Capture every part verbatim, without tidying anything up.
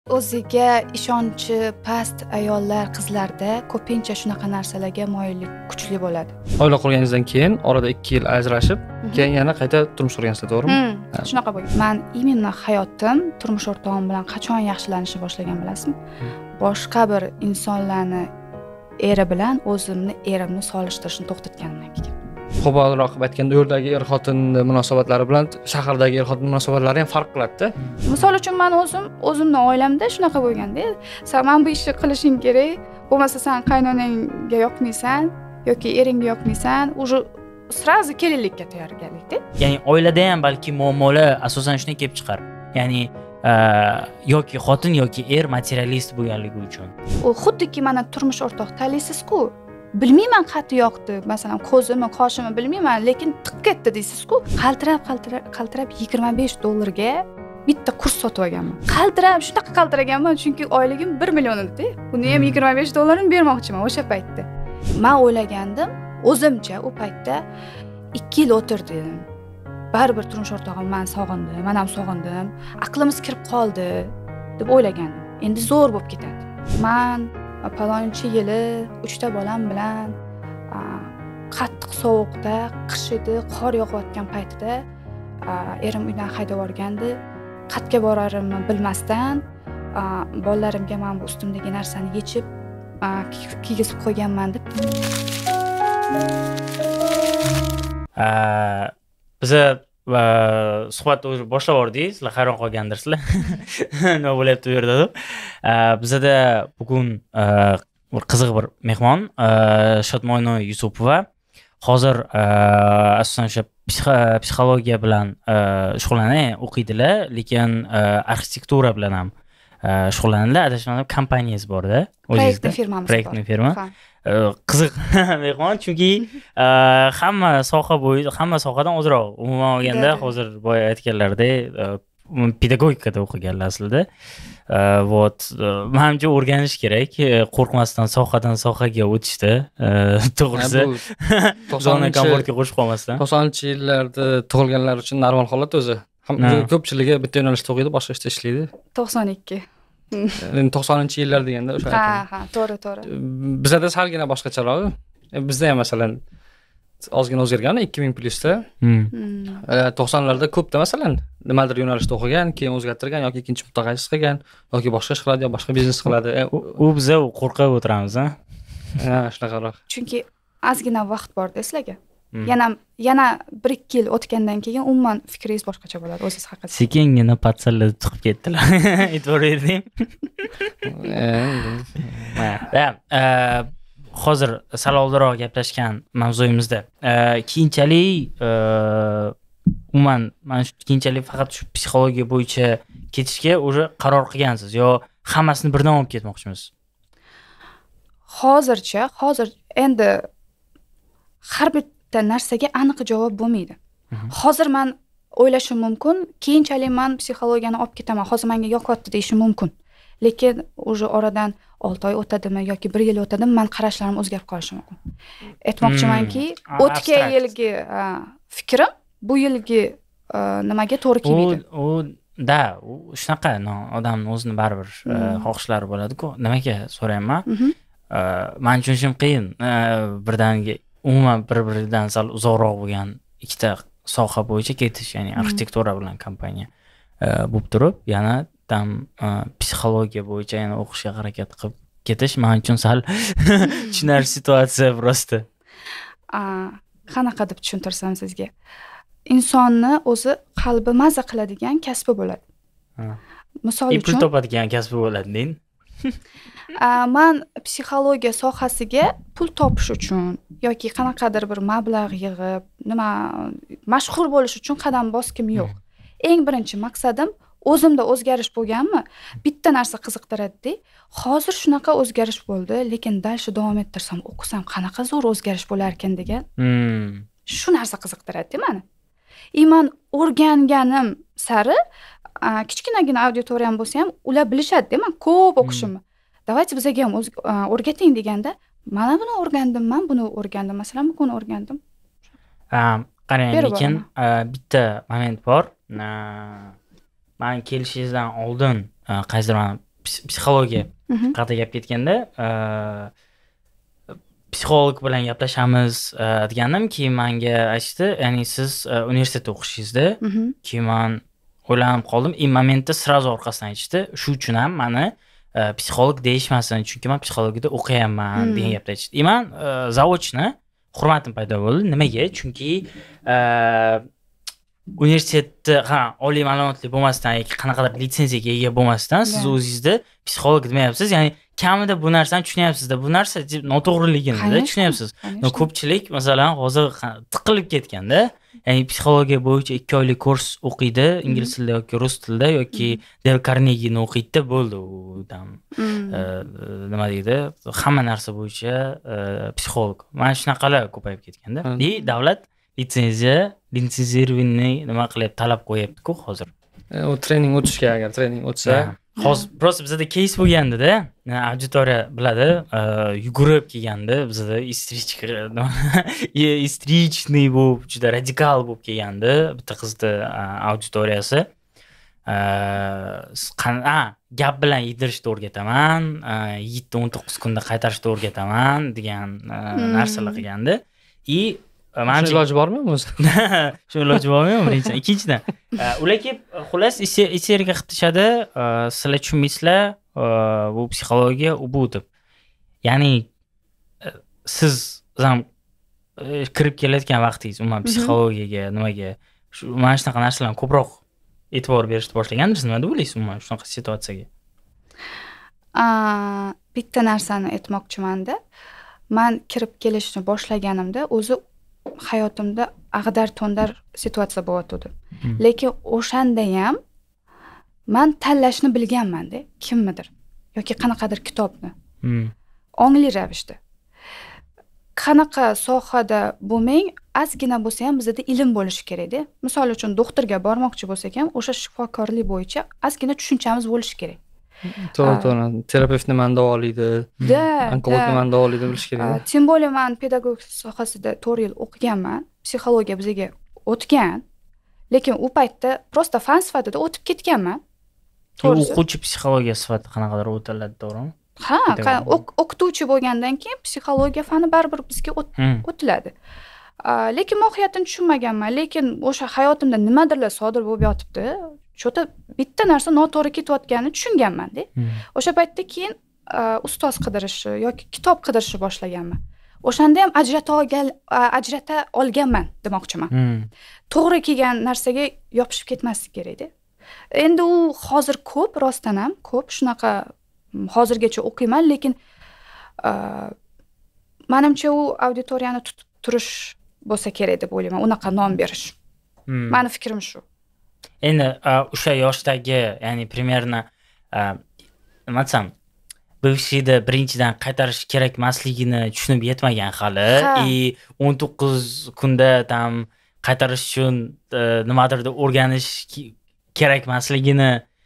O'ziga ishonchi past ayollar, qizlarda ko'pincha shunaqa narsalarga moyillik kuchli bo'ladi. Oila qurganingizdan keyin orada ikki yil ajrashib, keyin yana qayta turmush qurgansizlar, to'g'rimi? Shunaqa bo'lgan. Men именно hayotim turmush o'rtog'im bilan qachon yaxshilanishni boshlagan bilasizmi? Boshqa bir insonlarni eri bilan o'zimni erimni solishtirishni to'xtatganimdan keyin. Qo'polroq aytganda, yo'ldagi er-xotin munosabatlari bilan shahardagi er-xotin munosabatlari ham farq qiladi-da. Misol uchun men o'zim o'zimning oilamda shunaqa bo'lganda, sen men bu ishni qilishing kerak, bo'lmasa sen qaynonangga yoqmaysan yoki eringga yoqmaysan, уже сразу kelinlikka tayyorgarlikda. Ya'ni oilada ham balki muammolar asosan shunday kelib chiqar. Ya'ni yoki xotin yoki er materialist bo'lganligi uchun. U xuddiki mana turmush o'rtoq tanlaysiz-ku. Bilmayman qati yoqdi, masalan, ko'zimi, qoshimi bilmayman, lekin tiq ketdi deysiz-ku. Qaltirab, qaltirab, qaltirab yigirma besh dollarga bitta kurs sotib olganman. Qaltirab, shunaqa qaltiraganman, chunki oyligim bir million edi. Buni ham yigirma besh dollarini bermoqchiman o'sha paytda. Men o'ylagandim, o'zimcha u paytda ikki yil o'tirdim. Baribir turmush o'rtog'im men sog'indim, men ham sog'indim. Aqlimiz kirib qoldi deb o'ylagandim. Endi zo'r bo'lib ketadi. Men palonchi yili uchta bolam bilan qattiq sovuqda, qish edi, qor yog'ayotgan paytida erim uydan haydab yuborgandi. Qatga borarimni bilmasdan bolalarimga men bu ustimdagi narsani yechib kiygizib qo'yganman deb. Biz suhbatni o'zi boshlab yubordingiz, sizlar hayron qolgandirsizlar. Nima bo'lyapti bu yerda deb. Bizda bugun bir qiziq bir mehmon, Shodmo'ynoy Yusupova. Hozir asosan o'sha psixologiya bilan shug'ullanadi, o'qiydilar, lekin arxitektura bilan ham shug'ullanadilar. Adashmadim, kompaniyasi bor-da, o'zingizda. Proyektli firmamiz bor. Proyektli firma. Qiziq mehmon, chunki hamma soha bo'yicha, hamma sohadan ozroq. Umuman olganda, hozir boya aytganlaridek, pedagogikada o'qiganlar aslida. Вот, menimcha o'rganish kerak, qo'rqmasdan sohadan sohaga o'tishda, to'g'risi. Zona komfortga qo'shib qolmasdan. to'qsoninchi yillarda tug'ilganlar uchun normal holat o'zi. Ko'pchiligi bitta yo'nalishda o'qiydi, boshqa ishda ishlaydi. to'qson ikki. Endi to'qsoninchi yillar deganda o'sha. Ha, ha, to'g'ri, to'g'ri. Bizda salgina boshqacharoq. Bizda ham masalan ozgina o'zgargan ikki ming plyusda. to'qsonlarda ko'pda masalan nimadir yo'nalishda o'qigan, keyin o'zgartirgan yoki ikkinchi mutaxassis qilgan yoki boshqa ish qiladi, yoki boshqa biznes qiladi. U biza qo'rqib o'tiramiz, ha? Ha, shunaqaroq. Chunki ozgina vaqt bor sizlarga. Yana yana bir ikki yil o'tgandan keyin umuman fikringiz boshqacha bo'ladi o'zingiz haqida. Sekingina patsallarda chiqib ketdilar. E'tibor bering. Hozir sal oldinroq gaplashgan mavzuyimizda keyinchalik umuman mana shu keyinchalik faqat shu psixologiya bo'yicha ketishga o'zi qaror qilgansiz yo hammasini birdan olib ketmoqchimisiz? Hozircha, hozir endi har bitta narsaga aniq javob bo'lmaydi. Hozir men o'ylashim mumkin, keyinchalik men psixologiyani olib ketaman, hozir menga yoqyapti deyishim mumkin. Lekin o'sha oradan olti oy o'tadimi yoki bir yil o'tadimi, men qarashlarim o'zgarib qolishi mumkin. Aytmoqchimanki, o'tgan yilgi fikrim bu yilgi nimaga to'g'ri kelmaydi. U da, shunaqa, odamning o'zini baribir xohishlari bo'ladi-ku. Nimaga so'rayman? Men tushunishim qiyin. Birdaniga umuman bir-biridan sal uzoqroq bo'lgan ikkita soha bo'yicha ketish, ya'ni arxitektura bilan kompaniya bo'lib turib, yana tam psixologiya bo'yicha yana o'qishga harakat qilib ketish men uchun sal tushunarli situatsiya prosta. Qanaqa deb tushuntirsam sizga? Insonni o'zi qalbi maza qiladigan kasbi bo'ladi. Misol uchun pul topadigan kasbi bo'ladi, deyin. Men psixologiya sohasiga pul topish uchun yoki qanaqadir bir mablag' yig'ib, nima mashhur bo'lish uchun qadam boskim yo'q. Eng birinchi maqsadim o'zimda o'zgarish bo'lganmi? Bitta narsa qiziqtiradi. Hozir shunaqa o'zgarish bo'ldi, lekin dalsha davom ettirsam, o'qisam qanaqa zo'r o'zgarish bo'lar ekan degan. Shu narsa qiziqtiradi meni. И men o'rganganim sari kichkinagina auditoriyam bo'lsa ham, ular bilishadi, men ko'p o'qishimni. Давайте bizga ham o'rgating deganda, mana buni o'rgandim, men buni o'rgandim, masalan, buni o'rgandim. Qarang, lekin bitta moment bor. Men kelishingizdan oldin qaysidir psixologiya haqida gap ketganda psixolog bilan gaplashamiz degandim, keyin menga aytishdi, ya'ni siz universitetda o'qishingizda, keyin men o'ylanib qoldim. И momentda sразу orqasidan aytishdi, shu uchun ham meni psixolog deyishmasin, chunki men psixologiyada o'qiyapman degan gapni aytishdi. И men zavodchini hurmatim paydo bo'ldi. Nimaga? Chunki universitetda ha oliy ma'lumotli bo'lmasdan yoki qanaqadir litsenziyaga ega bo'lmasdan siz o'zingizda psixolog demayapsiz, ya'ni kamida bu narsani tushunyapsiz-da, bu narsa noto'g'riligini tushunyapsiz. Ko'pchilik masalan hozir tiqilib ketganda, ya'ni psixologiya bo'yicha ikki oylik kurs o'qiydi, ingliz tilida yoki rus tilida yoki Dale Carnegie'ni o'qiydi, bo'ldi u tam nima deydi, hamma narsa bo'yicha psixolog. Mana shunaqalar ko'payib ketganda. И davlat litsenziya, litsenzirованный nima qilib talab qo'yapti-ku hozir. U trening o'tishga, agar trening o'tsa, hozir просто bizda case bo'lganda-da, auditoriya biladi, yugurib kelganda, bizda istrichka, istrichniy bo'lib, juda radikal bo'lib kelganda, bitta qizni auditoriyasi qana gap bilan yedirishni o'rgataman, yetti o'n to'qqiz kunda qaytarishni o'rgataman degan narsalar qilganda. И mana iloji bormi o'zi? Shu iloji bormi? Birinchidan, ikkinchidan, ular kelib, xullas, isteriga qilishadi, sizlar tushunmaysizlar, bu psixologiya, u bu deb. Ya'ni siz ham kirib kelayotgan vaqtingiz, umuman psixologiyaga, nimaga, shu mana shunaqa narsalarga ko'proq e'tibor berishni boshlagandirsiz, nima deb o'ylaysiz umuman shunaqa situatsiyaga? Bitta narsani aytmoqchiman-da. Men kirib kelishni boshlaganimda o'zi hayotimda ag'dar-to'ndar situatsiya bo'layotdi. Lekin o'shanda ham men tanlashni bilganman-da, kimnidir yoki qanaqadir kitobni. Ongli ravishda. Qanaqa sohada bo'lmang, ozgina bo'lsa ham bizda ilm bo'lishi kerak-da. Misol uchun doktorga bormoqchi bo'lsak ham, o'sha shifokorlik bo'yicha ozgina tushunchamiz bo'lishi kerak. To'g'ri, to'g'ri. Terapevt nimani davolaydi, onkolog nimani davolaydi bilish kerak. Tim bo'li men pedagogik sohasida to'rt yil o'qiganman. Psixologiya bizga o'tgan. Lekin u paytda prosta fan sifatida o'tib ketganman. To'g'ri. O'quvchi psixologiya sifatida qanaqadir o'tiladi, to'g'rimi? Ha, o'qituvchi bo'lgandan keyin psixologiya fani baribir bizga o'tiladi. Lekin mohiyatini tushunmaganman, lekin o'sha hayotimda nimadirlar sodir bo'lib yotibdi. Shota bitta narsa noto'g'ri ketayotganini tushunganman-da. O'sha paytda keyin ustoz qidirishi yoki kitob qidirishni boshlaganman. O'shanda ham ajrata olgan ajrata olganman demoqchiman. To'g'ri kelgan narsaga yopishib ketmaslik kerak-da. Endi u hozir ko'p, rostdan ham ko'p shunaqa hozirgacha o'qiyman, lekin menimcha u auditoriyani tutib turish bo'lsa kerak deb o'ylayman, unaqa nom berish. Meni fikrim shu. Endi o'sha yoshdagi, ya'ni примерно nima desam, bivshida birinchidan qaytarish kerak emasligini tushunib yetmagan hali, и o'n to'qqiz kunda tam qaytarish uchun nimadir o'rganish kerak emasligini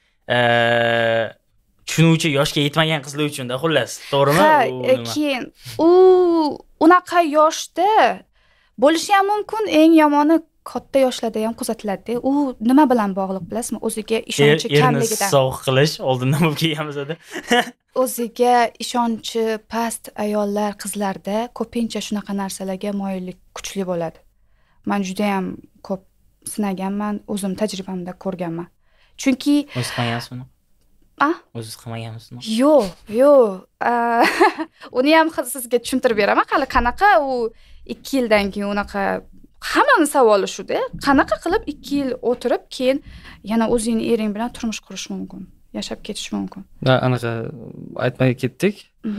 tushunuvchi yoshga yetmagan qizlar uchun-da, xullas, to'g'rimi? Ha, keyin u unaqa yoshda bo'lishi ham mumkin, eng yomoni katta yoshlarda ham kuzatiladi. U nima bilan bog'liq bilasizmi? O'ziga ishonchi kamligidan. Erni sovg'a qilish oldindan bo'lib kelganmiz edi. O'ziga ishonchi past ayollar, qizlarda ko'pincha shunaqa narsalarga moyillik kuchli bo'ladi. Men juda ham ko'p sinaganman, o'zim tajribamda ko'rganman. Chunki o'z qilmagansiz buni? Ah? O'z qilmagansiz-mi? Yo'q, yo'q. Uni ham sizga tushuntirib beraman. Hali qanaqa u ikki yildan keyin unaqa hammani savoli shu-da. Qanaqa qilib ikki yil o'tirib, keyin yana o'zingning ering bilan turmush qurish mumkin, yashab ketish mumkin. Ha, anaqa aytmay ketdik.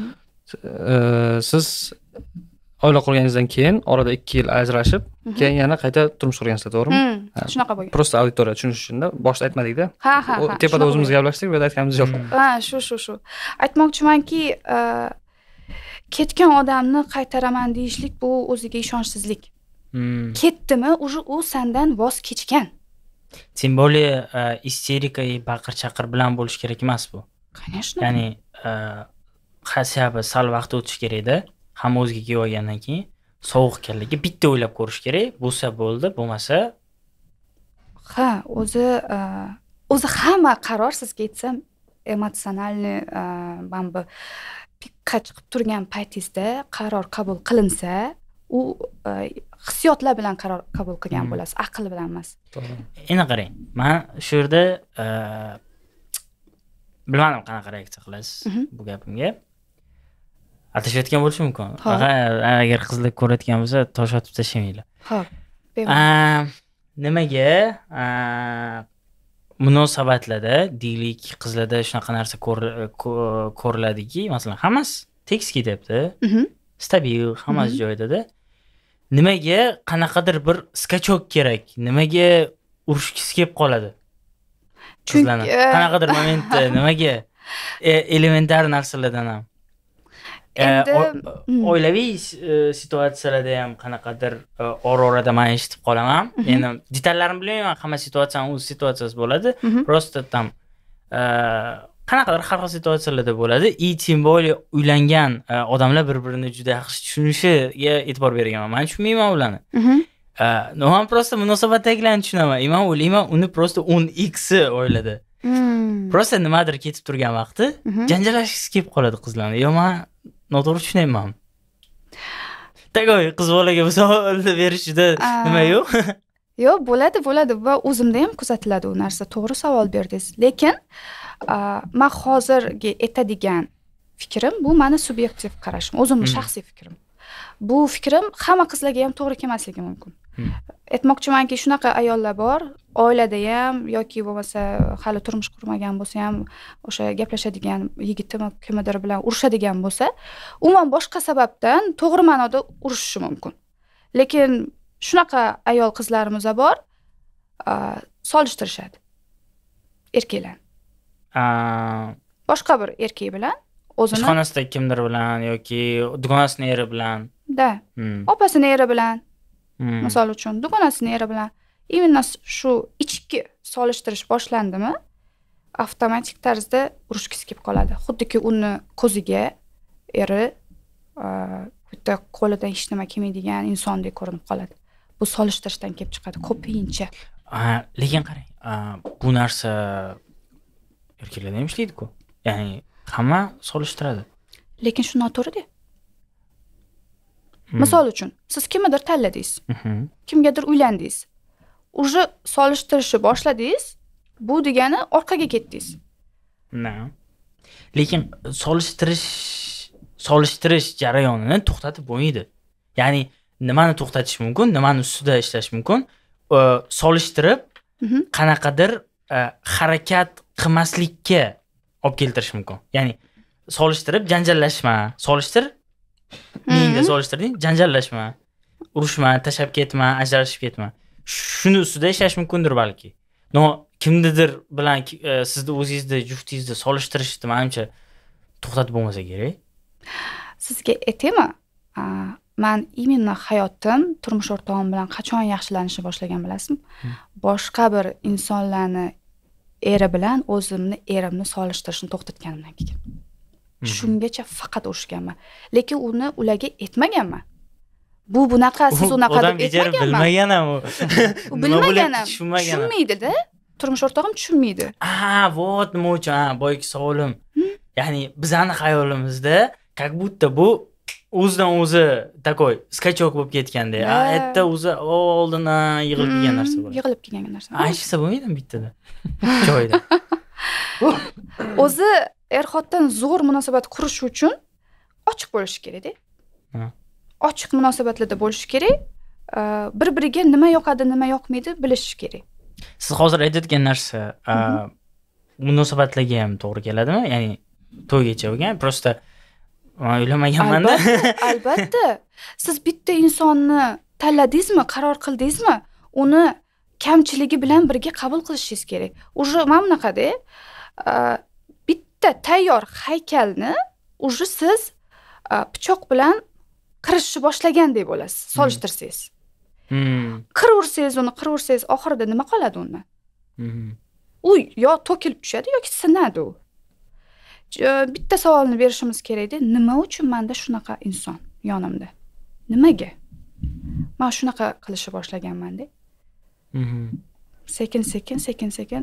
Siz oila qurganingizdan keyin orada ikki yil ajrashib, keyin yana qayta turmush qurgansizlar, to'g'rimi? Shunaqa bo'lgan. Prosta auditoriya tushunish uchun-da, boshda aytmadik-da. Ha, ha, ha. Tepada o'zimiz gaplashdik, bu yerda aytganimiz yo'q. Ha, shu, shu, shu. Aytmoqchimanki, ketgan odamni qaytaraman deyishlik bu o'ziga ishonchsizlik. Ketdimi, уже u sendan voz kechgan. Tем более isterika baqir-chaqir bilan bo'lish kerak emas bu. Конечно. Ya'ni xasiyabi sal vaqt o'tish kerak-da. Hamma o'ziga kelib olgandan keyin sovuq ekanligi bitta o'ylab ko'rish kerak. Bo'lsa bo'ldi, bo'lmasa ha, o'zi o'zi hamma qaror sizga aytsam emotsionalniy mana bu pikka chiqib turgan paytingizda qaror qabul qilinsa, u hissiyotlar bilan qaror qabul qilgan bo'lasiz, aql bilan emas. Endi qarang, men shu yerda bilmadim qanaqa reaksiya qilasiz bu gapimga. Atashayotgan bo'lishi mumkin. Agar qizlar ko'rayotgan bo'lsa, tosh otib tashlamanglar. Xo'p. Nimaga munosabatlarda deylik, qizlarda shunaqa narsa ko'riladiki, masalan, hammasi tekis ketyapti. Stabil, hammasi joyida-da. Nimaga qanaqadir bir skachok kerak? Nimaga urushgisi kelib qoladi? Qizlarni qanaqadir momentda nimaga elementar narsalardan ham oilaviy situatsiyalarda ham qanaqadir ora-orada men eshitib qolaman. Endi detallarini bilmayman, hamma situatsiyaning o'z situatsiyasi bo'ladi. Просто там qanaqadir har xil situatsiyalarda bo'ladi. И тем более uylangan odamlar bir-birini juda yaxshi tushunishiga e'tibor berganman. Men tushunmayman ularni. No, men просто munosabatdagilarni tushunaman. Men o'ylayman, uni просто o'n x oilada. Просто nimadir ketib turgan vaqti janjallashgisi kelib qoladi qizlarni. Yo, men noto'g'ri tushunayman. Tagoy qiz bolaga bu savolni berishida nima yo'q? Yo'q, bo'ladi, bo'ladi va o'zimda ham kuzatiladi u narsa. To'g'ri savol berdingiz. Lekin men hozirgi aytadigan fikrim, bu meni subyektiv qarashim, o'zimning shaxsiy fikrim. Bu fikrim hamma qizlarga ham to'g'ri kelmasligi mumkin. Aytmoqchimanki, shunaqa ayollar bor, oilada ham yoki bo'lmasa hali turmush qurmagan bo'lsa ham o'sha gaplashadigan yigitimi kimdir bilan urushadigan bo'lsa, umuman boshqa sababdan to'g'ri ma'noda urushishi mumkin. Lekin shunaqa ayol qizlarimiz bor, solishtirishadi erkaklar. Boshqa bir erkak bilan o'zini ishxonasida kimdir bilan yoki dugonasining eri bilan, da, opasining eri bilan, misol uchun dugonasining eri bilan именно shu ichki solishtirish boshlandimi, avtomatik tarzda urushgisi kelib qoladi. Xuddiki uni ko'ziga eri bitta qo'lidan hech nima kelmaydigan insondek ko'rinib qoladi. Bu solishtirishdan kelib chiqadi ko'pincha. Lekin qarang, bu narsa erkaklarda ham ishlaydi-ku. Ya'ni hamma solishtiradi. Lekin shu noto'g'ri-da. Misol uchun, siz kimnidir tanladingiz, kimgadir uylandingiz. Уже solishtirishni boshladingiz, bu degani orqaga ketdingiz. Na. Lekin solishtirish solishtirish jarayonini to'xtatib bo'lmaydi. Ya'ni nimani to'xtatish mumkin, nimani ustida ishlash mumkin? Solishtirib qanaqadir harakat qilmaslikka olib keltirish mumkin. Ya'ni solishtirib janjallashma, solishtir, mingda solishtirding, janjallashma, urushma, tashab ketma, ajrashib ketma. Shuni ustida ishlash mumkindir balki. No, kimnidir bilan sizni o'zingizda juftingizda solishtirishni menimcha to'xtatib bo'lmasa kerak. Sizga aytaymi? Men именно hayotim turmush o'rtog'im bilan qachon yaxshilanishni boshlagan bilasizmi? Boshqa bir insonlarni eri bilan o'zimni erimni solishtirishni to'xtatganimdan keyin. Shungacha faqat urushganman. Lekin uni ularga aytmaganman. Bu bunaqa, siz unaqa deb aytmaganman. Bilmagan ham u. Bilmagan ham. Tushunmaydi-da. Turmush o'rtog'im tushunmaydi. Ha, vot nima uchun, ha, boyki savolim. Ya'ni bizning hayolimizda как будто bu o'zidan o'zi takoy skachok bo'lib ketganda, a erta o'zi oldindan yig'ilib kelgan narsa bo'ladi. Yig'ilib kelgan narsa. Aytsa bo'lmaydimi bittada? Joyida. O'zi er-xotin zo'r munosabat qurish uchun ochiq bo'lish kerak-da. Ochiq munosabatlarda bo'lish kerak. Bir-biriga nima yoqadi, nima yoqmaydi bilish kerak. Siz hozir aytayotgan narsa munosabatlarga ham to'g'ri keladimi? Ya'ni to'ygacha bo'lgan, просто men o'ylamaganman-da. Albatta. Siz bitta insonni tanladingizmi, qaror qildingizmi, uni kamchiligi bilan birga qabul qilishingiz kerak. Uje mana bunaqada bitta tayyor haykalni uje siz pichoq bilan qirishni boshlagandek bo'lasiz, solishtirsangiz. Qiraversangiz uni, qiraversangiz oxirida nima qoladi undan? U yo to'kilib tushadi yoki sinadi u. Bitta savolni berishimiz kerak-da, nima uchun menda shunaqa inson yonimda? Nimaga? Men shunaqa qilishni boshlaganman-da. Sekin-sekin, sekin-sekin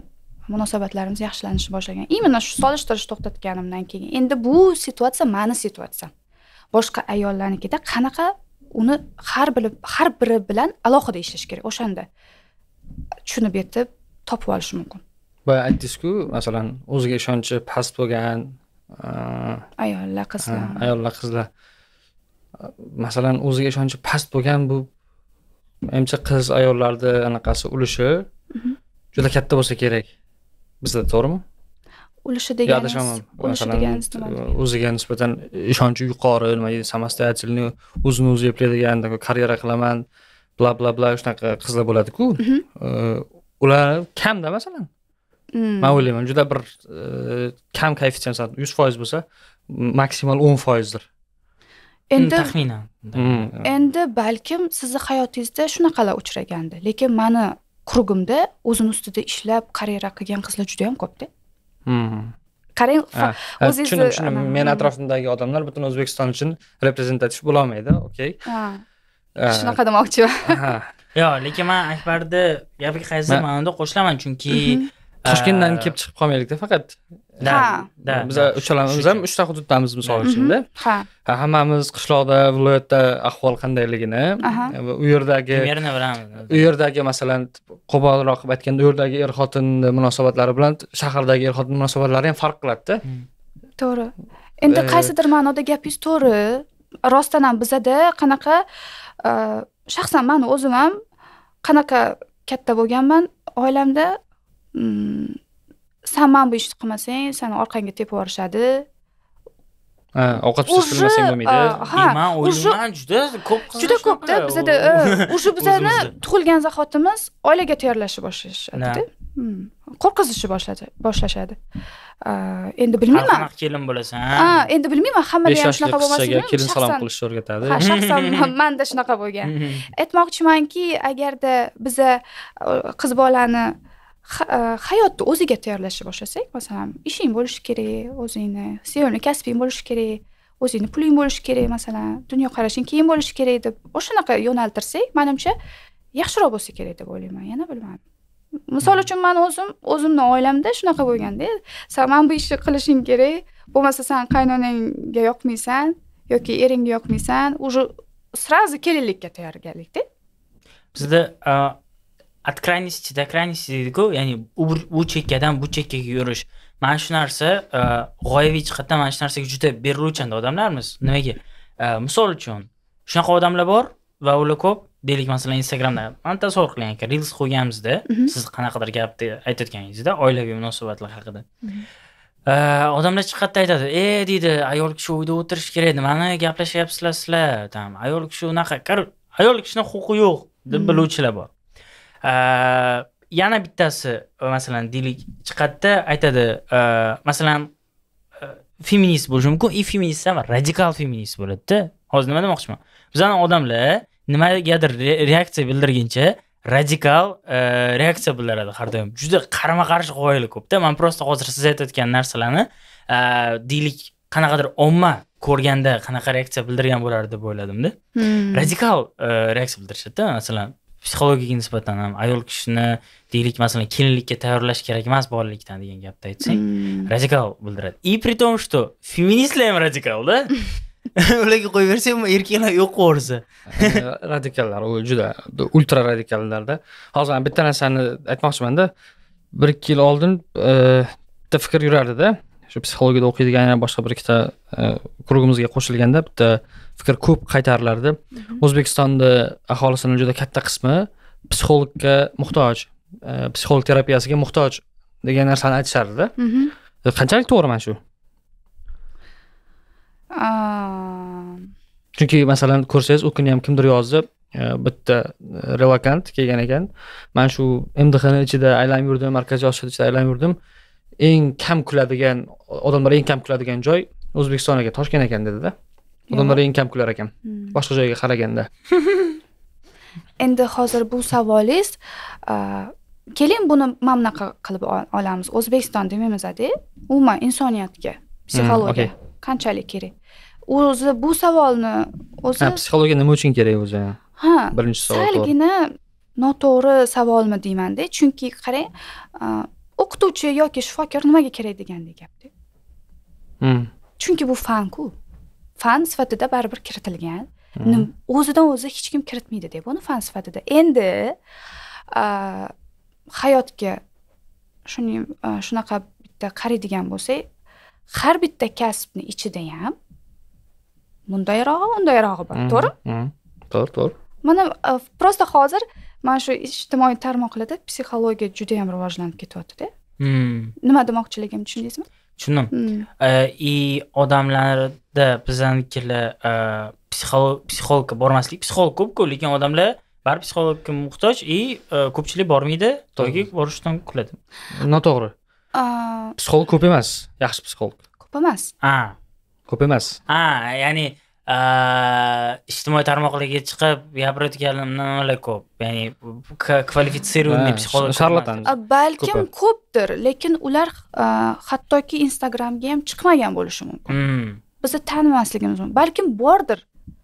munosabatlarimiz yaxshilanishni boshlagan. Именно shu solishtirish to'xtatganimdan keyin endi bu situatsiya meni situatsiyam. Boshqa ayollarnikida qanaqa uni har biri har biri bilan alohida ishlash kerak. O'shanda tushunib yetib topib olish mumkin. Boya aytdingiz-ku, masalan, o'ziga ishonchi past bo'lgan ayollar, qizlar. Ayollar, qizlar. Masalan, o'ziga ishonchi past bo'lgan bu menimcha qiz ayollarda anaqasi ulushi juda katta bo'lsa kerak. Bizda to'g'rimi? Ulushi deganingiz, ulushi deganingiz nima? O'ziga nisbatan ishonchi yuqori, nima deydi, samostoятельный, o'zini o'zi eplaydigan, karyera qilaman, bla bla bla shunaqa qizlar bo'ladi-ku. Ular kamda masalan. Men o'ylayman, juda bir kam koeffitsient yuz foiz bo'lsa, maksimal o'n foiz dir. Endi taxminan. Endi balkim sizni hayotingizda shunaqalar uchragandi, lekin meni kurugimda o'zini ustida ishlab karyera qilgan qizlar juda ham ko'pda. Qarang, o'zingiz tushundim. Men atrofimdagi odamlar butun O'zbekiston uchun reprezentativ bo'la olmaydi, okey? Ha. Shunaqa demoqchiman. Yo'q, lekin men Akbarni gapiga qaysi men unda qo'shilaman, chunki Toshkentdan kelib chiqib qolmaylik-da faqat. Ha. Biz uchalamiz ham uchta hududdamiz misol uchun-da. Ha. Hammamiz qishloqda, viloyatda ahvol qandayligini, u yerdagi Primerni bilamiz. U yerdagi masalan, qo'polroq qilib aytganda, u yerdagi er-xotin munosabatlari bilan shahardagi er-xotin munosabatlari ham farq qiladi-da. To'g'ri. Endi qaysidir ma'noda gapingiz to'g'ri. Rostdan ham bizada qanaqa shaxsan men o'zim ham qanaqa katta bo'lganman, oilamda sen men bu ishni qilmasang, seni orqangga tepib yuborishadi. Ha, ovqat pishirmasang bo'lmaydi. Men o'ylayman juda ko'p juda ko'pda bizada o'sha bizani tug'ilgan zahotimiz oilaga tayyorlashni boshlashadi-da. Qo'rqizishni boshladi, boshlashadi. Endi bilmayman. Qanaqa kelin bo'lasan? Ha, endi bilmayman, hammada ham shunaqa bo'lmasin. Kelin salom qilishni o'rgatadi. Ha, shaxsan menda shunaqa bo'lgan. Aytmoqchimanki, agarda biza qiz bolani hayotni o'ziga tayyorlashni boshlasak, masalan, ishing bo'lishi kerak, o'zingni sevimli kasbing bo'lishi kerak, o'zingni puling bo'lishi kerak, masalan, dunyo qarashing keyin bo'lishi kerak deb o'shanaqa yo'naltirsak, menimcha yaxshiroq bo'lsa kerak deb o'ylayman. Yana bilmadim. Misol uchun men o'zim o'zimning oilamda shunaqa bo'lganda, sen men bu ishni qilishing kerak, bo'lmasa sen qaynonangga yoqmaysan yoki eringga yoqmaysan, уже сразу kelinlikka tayyorgarlikda. Bizda от крайности до крайности deydi-ku, ya'ni u chekkadan bu chekkaga yurish. Mana shu narsa g'oyaviy jihatdan mana shu narsaga juda beriluvchan odamlarmiz. Nimaga? Misol uchun shunaqa odamlar bor va ular ko'p. Deylik, masalan, Instagramda men tasavvur qiling, reels qo'yganimizda, siz qanaqadir gapni aytayotganingizda, oilaviy munosabatlar haqida. Odamlar chiqadi aytadi, "E, deydi, ayol kishi uyda o'tirish kerak, nimani gaplashyapsizlar sizlar?" Tam, ayol kishi unaqa, ayol kishining huquqi yo'q deb biluvchilar bor. Yana bittasi, masalan, deylik, chiqadi aytadi, masalan, feminist bo'lishi mumkin, i feminist ham radikal feminist bo'ladi-da. Hozir nima demoqchiman? Bizning odamlar nimagadir reaksiya bildirguncha radikal reaksiya bildiradi har doim. Juda qarama-qarshi g'oyalar ko'pda. Men prosta hozir siz aytayotgan narsalarni deylik qanaqadir omma ko'rganda qanaqa reaksiya bildirgan bo'lar deb o'yladim-da. Radikal reaksiya bildirishadi, masalan, psixologiyaga nisbatan ham ayol kishini deylik, masalan, kelinlikka tayyorlash kerak emas bolalikdan degan gapni aytsang, radikal bildiradi. И при том, что feministlar ham radikal-da. Ularga qo'yib bersang, erkaklar yo'q o'rsa. Radikallar, u juda ultra radikallarda. Hozir bitta narsani aytmoqchiman-da. bir ikki yil oldin bitta fikr yurardi-da. Shu psixologiyada o'qiydigan yana boshqa bir ikkita kurugimizga qo'shilganda bitta fikr ko'p qaytarilardi. O'zbekistonda aholisining juda katta qismi psixologga muhtoj, psixolog terapiyasiga muhtoj degan narsani aytishardi-da. Qanchalik to'g'ri mana shu? Chunki masalan ko'rsangiz, u kuni ham kimdir yozdi, bitta relokant kelgan ekan. Men shu M D H ning ichida aylanib yurdim, markaziy Osiyoda ichida aylanib yurdim. Eng kam kuladigan odamlar eng kam kuladigan joy O'zbekistonga Toshkent ekan dedi-da. Odamlar eng kam kular ekan. Boshqa joyga qaraganda. Endi hozir bu savolingiz, keling buni mana bunaqa qilib olamiz. O'zbekiston demaymiz-da, umuman insoniyatga psixologiya qanchalik kerak? O'zi bu savolni o'zi ha, psixologiya nima uchun kerak o'zi? Ha, birinchi savol. Salgina noto'g'ri savolmi deyman-da, chunki qarang, o'qituvchi yoki shifokor nimaga kerak degandek gapda. Chunki bu fan-ku. Fan sifatida baribir kiritilgan. O'zidan o'zi hech kim kiritmaydi deb buni fan sifatida. Endi hayotga shuning shunaqa bitta qaraydigan bo'lsak, har bitta kasbning ichida ham bundayrog'i, undayrog'i bor, to'g'rimi? To'g'ri, to'g'ri. Mana prosta hozir mana shu ijtimoiy tarmoqlarda psixologiya juda ham rivojlanib ketyapti-da. Nima demoqchiligimni tushundingizmi? Tushundim. И odamlarda bizanikilar psixolog psixologga bormaslik, psixolog ko'p-ku, lekin odamlar bar psixologga muhtoj, и ko'pchilik bormaydi, to'g'ri borishdan kuladi. Noto'g'ri. Psixolog ko'p emas, yaxshi psixolog. Ko'p emas. Ha, ko'p emas. Ha, ya'ni ijtimoiy tarmoqlarga chiqib gapirayotganim nimalar ko'p. Ya'ni kvalifitsirованный psixolog. Sharlatan. Balkim ko'pdir, lekin ular hattoki Instagramga ham chiqmagan bo'lishi mumkin. Bizni tanimasligimiz mumkin. Balkim bordir.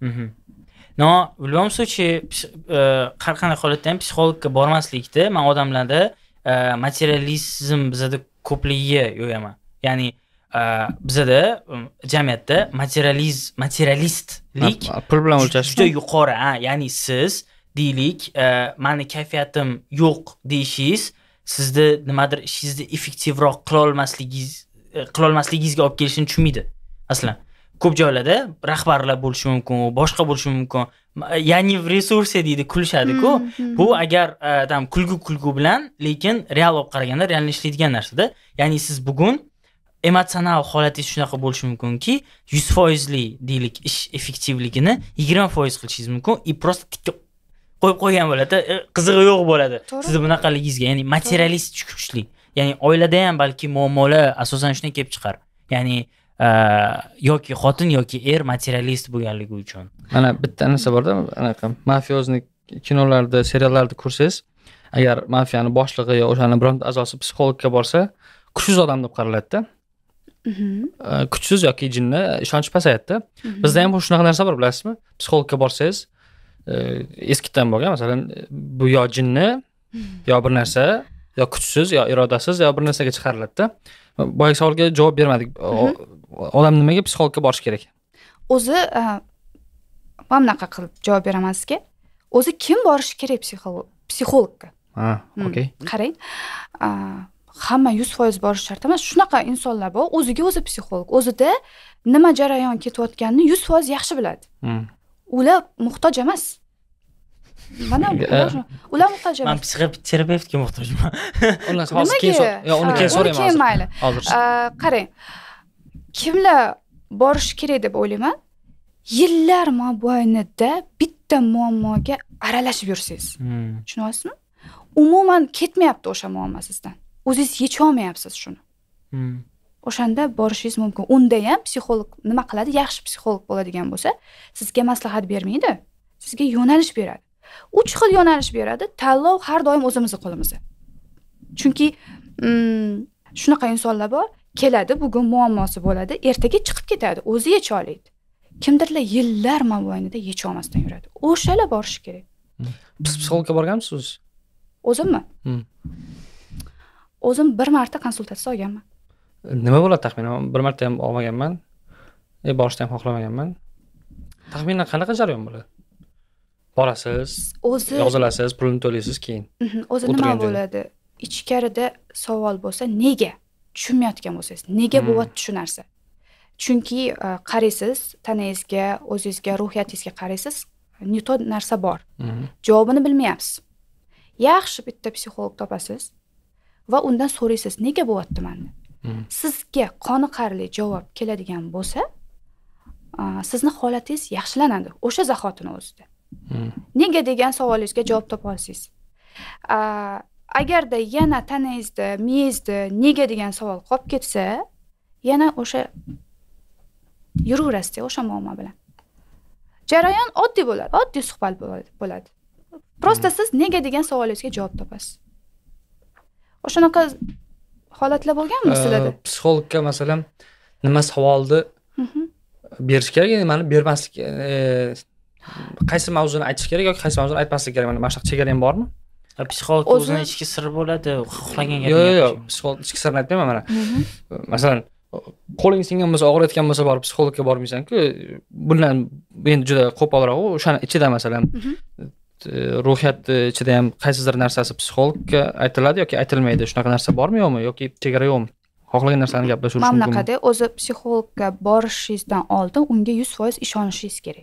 No, в любом случае, har qanday holatda ham psixologga bormaslikda men odamlarda materializm bizada ko'pligiga yo'yaman. Ya'ni bizada jamiyatda materializ materialistlik pul bilan o'lchash juda yuqori. Ha, ya'ni siz deylik, meni kayfiyatim yo'q deyishingiz sizni nimadir ishingizni effektivroq qila olmasligingiz qila olmasligingizga olib kelishini tushunmaydi. Aslan ko'p joylarda rahbarlar bo'lishi mumkin, boshqa bo'lishi mumkin. Ya'ni resursiya deydi, kulishadi-ku. Bu agar tam kulgu-kulgu bilan, lekin real olib qaraganda realni ishlaydigan narsada. Ya'ni siz bugun emotsional holatingiz shunaqa bo'lishi mumkinki, yuz foiz li deylik ish effektivligini yigirma foiz qilishingiz mumkin. И просто tikka qo'yib qo'ygan bo'ladi, qizig'i yo'q bo'ladi. Siz bunaqaligingizga, ya'ni materialist kuchli. Ya'ni oilada ham balki muammolar asosan shundan kelib chiqar. Ya'ni yoki xotin yoki er materialist bo'lganligi uchun. Mana bitta narsa borda, anaqa mafiyoznik kinolarda, seriallarda ko'rsangiz, agar mafiyani boshlig'i yo o'shani bironta a'zosi psixologga borsa, kuchsiz odam deb qaraladi-da. Kuchsiz yoki jinni ishonch pasayadi. Bizda ham shunaqa narsa bor, bilasizmi? Psixologga borsangiz, eskidan bo'lgan, masalan, bu yo jinni, yo bir narsa, yo kuchsiz, yo irodasiz, yo bir narsaga chiqariladi-da. Boyagi savolga javob bermadik. Odam nimaga psixologga borish kerak? O'zi mana bunaqa qilib javob beraman sizga. O'zi kim borishi kerak psixolog psixologga? Ha, okey. Qarang. Hamma yuz foiz borish shart emas. Shunaqa insonlar bor, o'ziga o'zi psixolog. O'zida nima jarayon ketayotganini yuz foiz yaxshi biladi. Ular muhtoj emas. Mana ular muhtoj emas. Men psixoterapeutga muhtojman. Undan hozir keyin yo uni keyin so'rayman. Keyin mayli. Qarang. Kimlar borish kerak deb o'ylayman? Yillar mobaynida bitta muammoga aralashib yursangiz. Tushunyapsizmi? Umuman ketmayapti o'sha muammo sizdan. O'zingiz yecha olmayapsiz shuni. O'shanda borishingiz mumkin. Unda ham psixolog nima qiladi? Yaxshi psixolog bo'ladigan bo'lsa, sizga maslahat bermaydi, sizga yo'nalish beradi. uch xil yo'nalish beradi. Tanlov har doim o'zimizning qo'limizda. Chunki shunaqa insonlar bor, keladi, bugun muammosi bo'ladi, ertaga chiqib ketadi, o'zi yecha oladi. Kimdirlar yillar mobaynida yecha olmasdan yuradi. O'shalar borish kerak. Siz psixologga borganmisiz? O'zimmi? O'zim bir marta konsultatsiya olganman. Nima bo'ladi taxminan? Bir marta ham olmaganman. E borishni ham xohlamaganman. Taxminan qanaqa jarayon bo'ladi? Borasiz, o'zi yozilasiz, pulni to'laysiz keyin. O'zi nima bo'ladi? Ichkarida savol bo'lsa, nega? Tushunmayotgan bo'lsangiz, nega bo'lyapti shu narsa? Chunki qaraysiz, tanangizga, o'zingizga, ruhiyatingizga qaraysiz, ne to narsa bor. Javobini bilmayapsiz. Yaxshi bitta psixolog topasiz va undan so'raysiz, nega bo'lyapti menda? Sizga qoniqarli javob keladigan bo'lsa, sizni holatingiz yaxshilanadi o'sha zahotini o'zida. Nega degan savolingizga javob topa olasiz. Agarda yana tanangizda, miyangizda nega degan savol qolib ketsa, yana o'sha yuraverasiz o'sha muammo bilan. Jarayon oddiy bo'ladi, oddiy suhbat bo'ladi. Prosta siz nega degan savolingizga javob topasiz. O'shanaqa holatlar bo'lganmi sizlarda? Psixologga masalan nima savolni berish kerak, nimani bermaslik, qaysi mavzuni aytish kerak yoki qaysi mavzuni aytmaslik kerak? Mana shunaqa chegara ham bormi? psixolog o'zini ichki siri bo'ladi, xohlagan gapni yo'q yo'q psixolog ichki sirini aytmayman mana. Masalan, qo'ling singan bo'lsa, og'riyotgan bo'lsa borib psixologga bormaysan-ku. Bundan endi juda qo'polroq, o'shani ichida masalan ruhiyat ichida ham qaysidir narsasi psixologga aytiladi yoki aytilmaydi. Shunaqa narsa bormi yo'qmi yoki chegara yo'qmi? Xohlagan narsani gaplashish mumkin. Mana bunaqada o'zi psixologga borishingizdan oldin unga yuz foiz ishonishingiz kerak.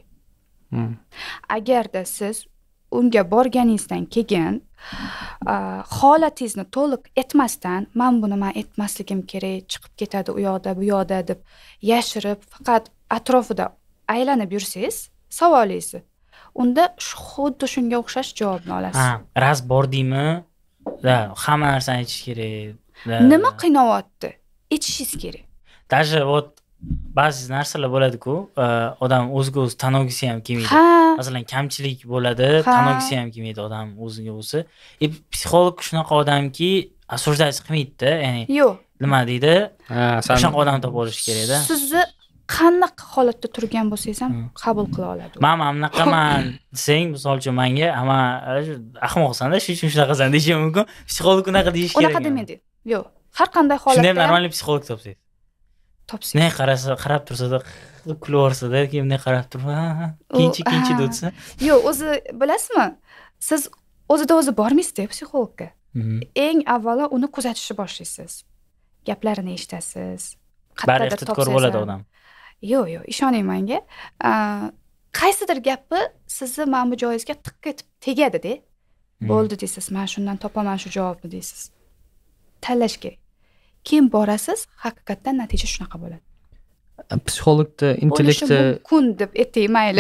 Agarda siz unga borganingizdan keyin holatingizni to'liq aytmasdan, men buni men aytmasligim kerak, chiqib ketadi u yoqda, bu yoqda deb yashirib, faqat atrofida aylanib yursangiz, savolingizni, unda xuddi shunga o'xshash javobni olasiz. Ha, raz bordingmi? Da, hamma narsani aytish kerak. Nima qiynayapti? Aytishingiz kerak. Даже вот ba'zi narsalar bo'ladi-ku, odam o'ziga o'zi tan olgisi ham kelmaydi. Masalan, kamchilik bo'ladi, tan olgisi ham kelmaydi odam o'ziga o'zi. E psixolog shunaqa odamki, осуждать qilmaydi-da, ya'ni yo'q. Nima deydi? Ha, shunaqa odam topib olish kerak-da. Sizni qanaqa holatda turgan bo'lsangiz ham qabul qila oladi. Men mana bunaqaman desang, misol uchun menga, "Ama ahmoqsan-da, shuning uchun shunaqasan" deyish mumkin. Psixolog unaqa deyish kerak. Unaqa demaydi. Yo'q. Har qanday holatda. Shunday normal psixolog topsangiz. Topsangiz. Ne qarasa, qarab tursa-da, kulaversa-da, keyin ne qarab turib, ha, keyinchi keyinchi desa. Yo'q, o'zi bilasizmi? Siz o'zida o'zi bormaysiz-da psixologga. Eng avvalo uni kuzatishni boshlaysiz. Gaplarini eshitasiz. Qattiq topsiz bo'ladi odam. Yo'q, yo'q, ishoning menga. Qaysidir gapi sizni mana bu joyingizga tiq etib tegadi-da. Bo'ldi deysiz, men shundan topaman shu javobni deysiz. Tanlash kerak. Keyin borasiz, haqiqatdan natija shunaqa bo'ladi. Psixologda intellekti mumkin deb aytay, mayli.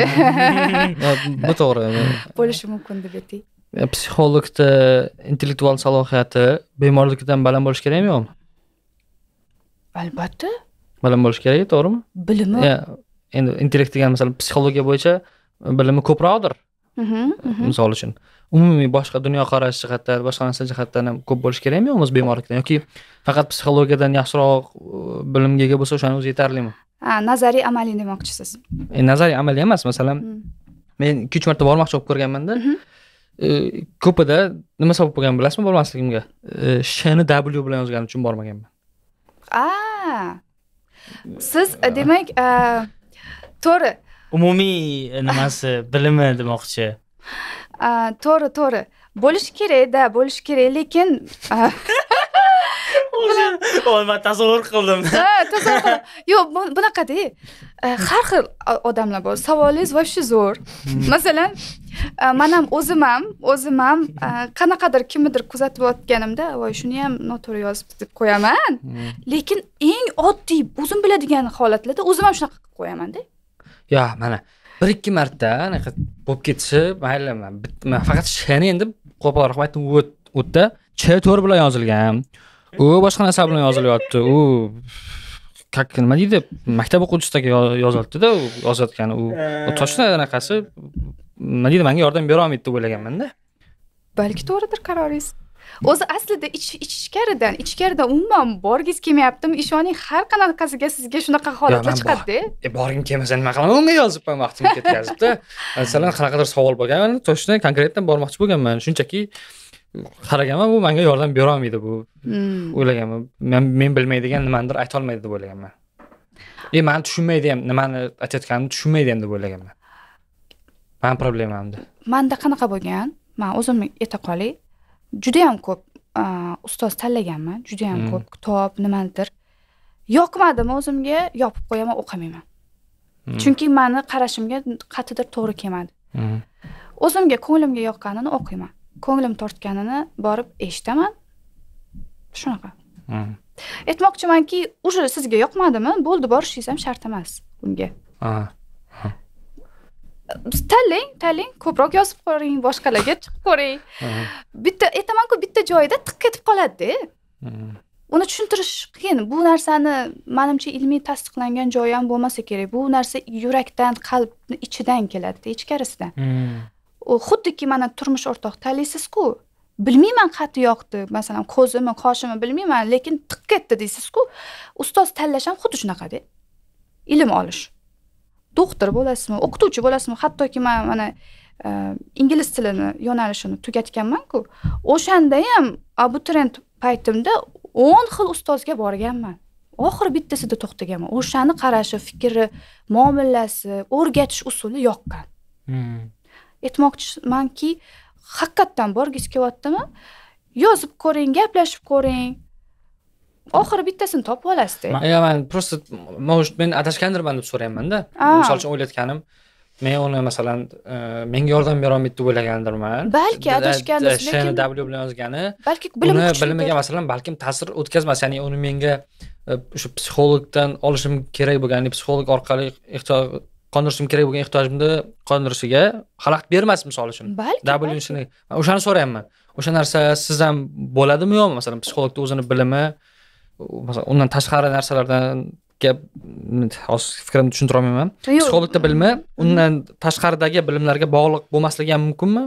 Bu to'g'ri. Bo'lishi mumkin deb aytay. Psixologda intellektual salohiyati bemorlikdan baland bo'lish kerakmi yo'qmi? Albatta. Baland bo'lish kerak, to'g'rimi? Bilimi. Endi intellekt degan masalan psixologiya bo'yicha bilimi ko'proqdir. Misol uchun umumiy boshqa dunyoqarash jihatdan, boshqa narsa jihatdan ham ko'p bo'lish kerakmi o'z bemorlikdan yoki faqat psixologiyadan yaxshiroq bilimga ega bo'lsa o'shani o'zi yetarlimi? Ha, nazariy amaliy demoqchisiz. E, nazariy amaliy emas, masalan, men ikki uch marta bormoqchi bo'lib ko'rganman-da. Ko'pida nima sabab bo'lgan bilasizmi, bo'lmasligimga? Shni W bilan yozganim uchun bormaganman. A. Siz demak, to'g'ri. Umumiy nimasi, bilimi demoqchi. To'g'ri, to'g'ri. Bo'lish kerak-da, bo'lish kerak, lekin men tasavvur qildim. Ha, tasavvur qildim. Yo'q, bunaqa-da. Har xil odamlar bor. Savolingiz voshcha zo'r. Masalan, men ham o'zim ham, o'zim ham qanaqadir kimnidir kuzatib o'tganimda, voy shuni ham noto'g'ri yozibdi deb qo'yaman. Lekin eng oddiy, o'zim biladigan holatlarda o'zim ham shunaqa qilib qo'yaman-da. Ya, mana bir ikki marta anaqa bo'lib ketsa, mayli, men faqat shani endi qo'polroq aytdim, o'tda ch to'g'ri bilan yozilgan. U boshqa narsa bilan yozilyapti. U как nima deydi? Maktab o'quvchisidagi yozildi-da, yozayotgani u. Toshna anaqasi nima deydi, menga yordam bera olmaydi deb o'ylaganman-da. Balki to'g'ridir qaroringiz. O'zi aslida ichkaridan, ichkaridan umuman borgingiz kelmayaptimi? Ishoning, har qanaqasiga sizga shunaqa holatlar chiqadi-da. E, borgim kelmasa nima qilaman? Unga yozibman, vaqtimni ketkazibdi. Masalan, qanaqadir savol bo'lgan, toshna konkretdan bormoqchi bo'lganman. Shunchaki qaraganman, bu menga yordam bera olmaydi bu. O'ylaganman. Men men bilmaydigan nimanidir ayta olmaydi deb o'ylaganman. E, men tushunmaydi ham, nimani aytayotganimni tushunmaydi ham deb o'ylaganman. Men problemamda. Menda qanaqa bo'lgan? Men o'zimni ayta qolay. Juda ham ko'p ustoz tanlaganman, juda ham ko'p kitob, nimadir. Yoqmadimi o'zimga, yopib qo'yaman, o'qimayman. Chunki meni qarashimga qatidir to'g'ri kelmadi. O'zimga ko'nglimga yoqqanini o'qiyman. Ko'nglim tortganini borib eshitaman. Shunaqa. Aytmoqchimanki, o'sha sizga yoqmadimi? Bo'ldi, borishingiz ham shart emas bunga. Tanlang, tanlang, ko'proq yozib qo'ying, boshqalarga chiqib ko'ring. Bitta aytaman-ku, bitta joyda tiq etib qoladi-da. Uni tushuntirish qiyin. Bu narsani menimcha ilmiy tasdiqlangan joyi ham bo'lmasa kerak. Bu narsa yurakdan, qalbning ichidan keladi, ichkarisidan. U xuddiki mana turmush o'rtoq tanlaysiz-ku. Bilmayman qati yoqdi, masalan, ko'zimi, qoshimi bilmayman, lekin tiq etdi deysiz-ku. Ustoz tanlash ham xuddi shunaqa-da. Ilm olish. Doktor bo'lasizmi, o'qituvchi bo'lasizmi, hattoki men mana ingliz tilini yo'nalishini tugatganman-ku. O'shanda ham abituriyent paytimda o'n xil ustozga borganman. Oxiri bittasida to'xtaganman. O'shani qarashi, fikri, muomalasi, o'rgatish usuli yoqqan. Aytmoqchimanki, haqiqatdan borgisi kelyaptimi? Yozib ko'ring, gaplashib ko'ring. Oxiri bittasini topib olasiz-da. Ya men просто men adashgandirman deb so'rayman-da. Misol uchun o'ylayotganim, men uni masalan menga yordam bera olmaydi deb o'ylagandirman. Balki adashgansiz, lekin W bilan yozgani, balki bilim uni bilimiga masalan balkim ta'sir o'tkazmas, ya'ni uni menga o'sha psixologdan olishim kerak bo'lgan, psixolog orqali ehtiyoj qondirishim kerak bo'lgan ehtiyojimni qondirishiga xalaqit bermas, misol uchun. W shuni o'shani so'rayapman. O'sha narsa siz ham bo'ladimi yo'qmi? Masalan, psixologning o'zini bilimi, masalan, undan tashqari narsalardan gap hozir fikrimni tushuntira olmayman. Psixologning bilimi undan tashqaridagi bilimlarga bog'liq bo'lmasligi ham mumkinmi?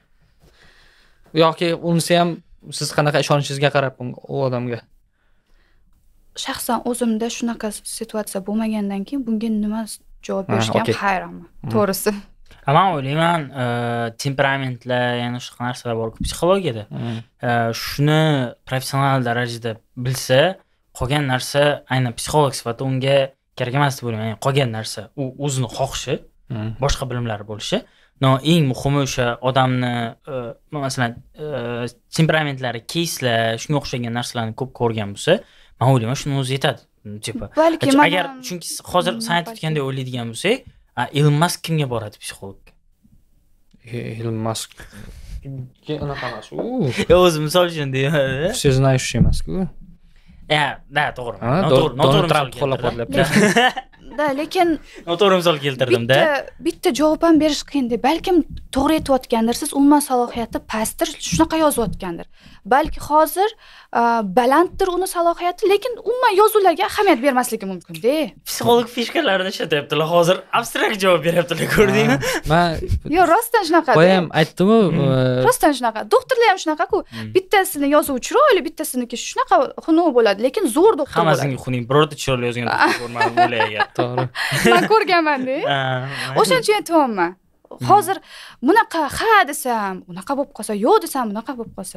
Yoki unisi ham siz qanaqa ishonishingizga qarab u odamga? Shaxsan o'zimda shunaqa situatsiya bo'lmagandan keyin bunga nima javob berishga ham hayronman. To'g'risi. Men o'ylayman, temperamentlar, ya'ni shu narsalar bor-ku psixologiyada. Shuni professional darajada bilsa, qolgan narsa aynan psixolog sifatida unga kerak emas deb o'ylayman. Ya'ni qolgan narsa u o'zini xohishi, boshqa bilimlari bo'lishi. No, eng muhimi o'sha odamni masalan temperamentlari, keyslar, shunga o'xshagan narsalarni ko'p ko'rgan bo'lsa, men o'ylayman shuni o'zi yetadi. Tipa. Balki agar chunki hozir san aytayotgandek o'ylaydigan bo'lsak, Elon Musk kimga boradi psixologga? Elon Musk unaqa emas. Yo, o'zi misol uchun deyapti. Siz знающий emas-ku. Ya, da, to'g'ri. Noto'g'ri, noto'gri Tramp qo'llab-quvvatlayapti. Da, lekin noto'g'ri misol keltirdim-da. Bitta bitta javob ham berish qiyin-da. Balkim to'g'ri aytayotgandir, siz umuman salohiyati pastdir, shunaqa yozayotgandir. Balki hozir balanddir uni salohiyati, lekin umuman yozuvlarga ahamiyat bermasligi mumkin-da. Psixolog fishkalarini ishlatyaptilar, hozir abstrakt javob beryaptilar, ko'rdingmi? Men Yo, rostdan shunaqa. Qo'yam aytdim-ku, rostdan shunaqa. Doktorlar ham shunaqa-ku. Bittasini yozuv chiroyli, bittasiniki shunaqa xunuk bo'ladi, lekin zo'r doktor bo'ladi. Hammasining xunuk, birorta chiroyli yozgan doktor ko'rmadim o'ylayga. To'g'ri. Men ko'rganman-da. O'shaning uchun aytayapman. Hozir bunaqa ha desam, unaqa bo'lib qolsa, yo'q desam, unaqa bo'lib qolsa.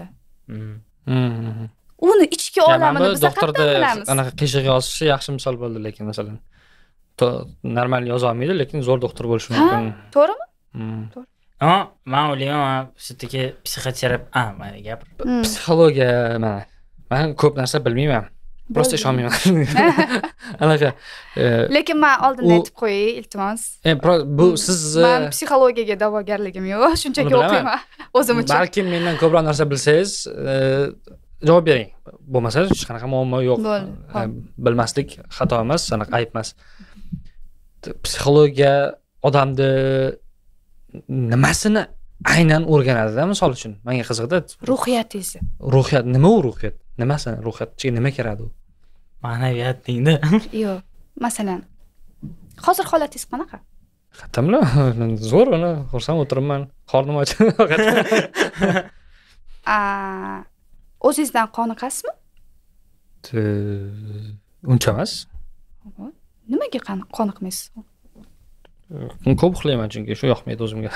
Uni ichki olamini biz qanday bilamiz? Anaqa qiyshiq yozishi yaxshi misol bo'ldi, lekin masalan normal yoza olmaydi, lekin zo'r doktor bo'lishi mumkin. To'g'rimi? To'g'ri. Ammo men o'ylayman, sizga psixoterapevt, a, mana gapir. Psixologiya, men men ko'p narsa bilmayman. Prosta ishonmayman. Anaqa. Lekin men oldindan aytib qo'yay, iltimos. Bu siz men psixologiyaga da'vogarligim yo'q, shunchaki o'qiyman o'zim uchun. Balki mendan ko'proq narsa bilsangiz, javob bering. Bo'lmasa hech qanaqa muammo yo'q. Bilmaslik xato emas, aniq ayb emas. Psixologiya odamni nimasini aynan o'rganadi-da, misol uchun. Menga qiziqdi. Ruhiyatingizni. Ruhiyat, nima u ruhiyat? Nimasi ruhiyatga nima kiradi u? Ma'naviyat deydi. Yo'q, masalan, hozir holatingiz qanaqa? Xatamla, zo'r, uni xursand o'tiribman. Qornim och. A, o'zingizdan qoniqasizmi? Uncha emas. Nimaga qoniqmaysiz? Ko'p uxlayman chunki shu yoqmaydi o'zimga.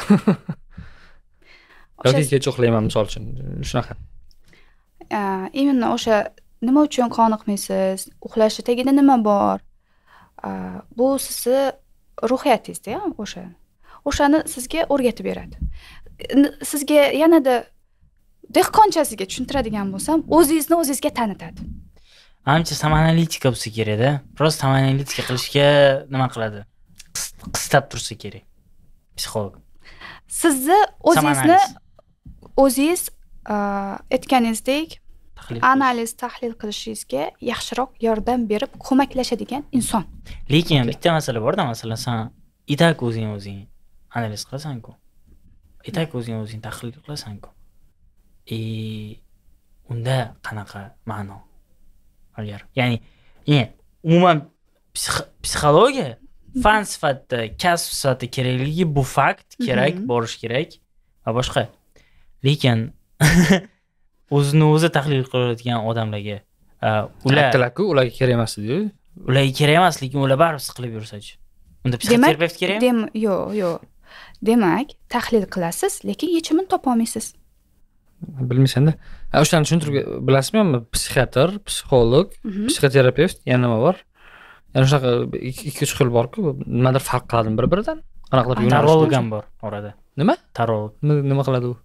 Yoki kecha uxlayman misol uchun, shunaqa. Именно o'sha nima uchun qoniqmaysiz? Uxlashi tagida nima bor? Bu sizni ruhiyatingizda, o'sha. O'shani sizga o'rgatib beradi. Sizga yanada dehqonchasiga tushuntiradigan bo'lsam, o'zingizni o'zingizga tanitadi. Menimcha samanalitika bo'lsa kerak-da. Prosta samanalitika qilishga nima qiladi? Qistab tursa kerak. Psixolog. Sizni o'zingizni o'zingiz aytganingizdek analiz, tahlil qilishingizga yaxshiroq yordam berib ko'maklashadigan inson. Lekin bitta masala bor-da, masalan, sen itak o'zing o'zing analiz qilasan-ku. Itak o'zing o'zing tahlil qilasan-ku. E unda qanaqa ma'no? Agar, ya'ni, ya'ni umuman psixologiya fan sifatida, kasb sifatida kerakligi bu fakt, kerak, borish kerak va boshqa. Lekin o'zini o'zi tahlil qilayotgan odamlarga ular aytdilar-ku, ularga kerak emas edi. Ularga kerak emas, lekin ular baribir siqilib yursa-chi. Unda psixoterapevt kerakmi? Yo'q, yo'q. demak tahlil qilasiz lekin yechimini topa olmaysiz. Bilmaysanda. O'shani tushuntirib bilasizmi? Psixiatr, psixolog, psixoterapevt, yana nima bor? Yana shunaqa ikki uch xil bor-ku, nimadir farq qiladimi bir-biridan? Qanaqadir yo'nalish tarolog ham bor orada. Nima? Tarolog. Nima qiladi u?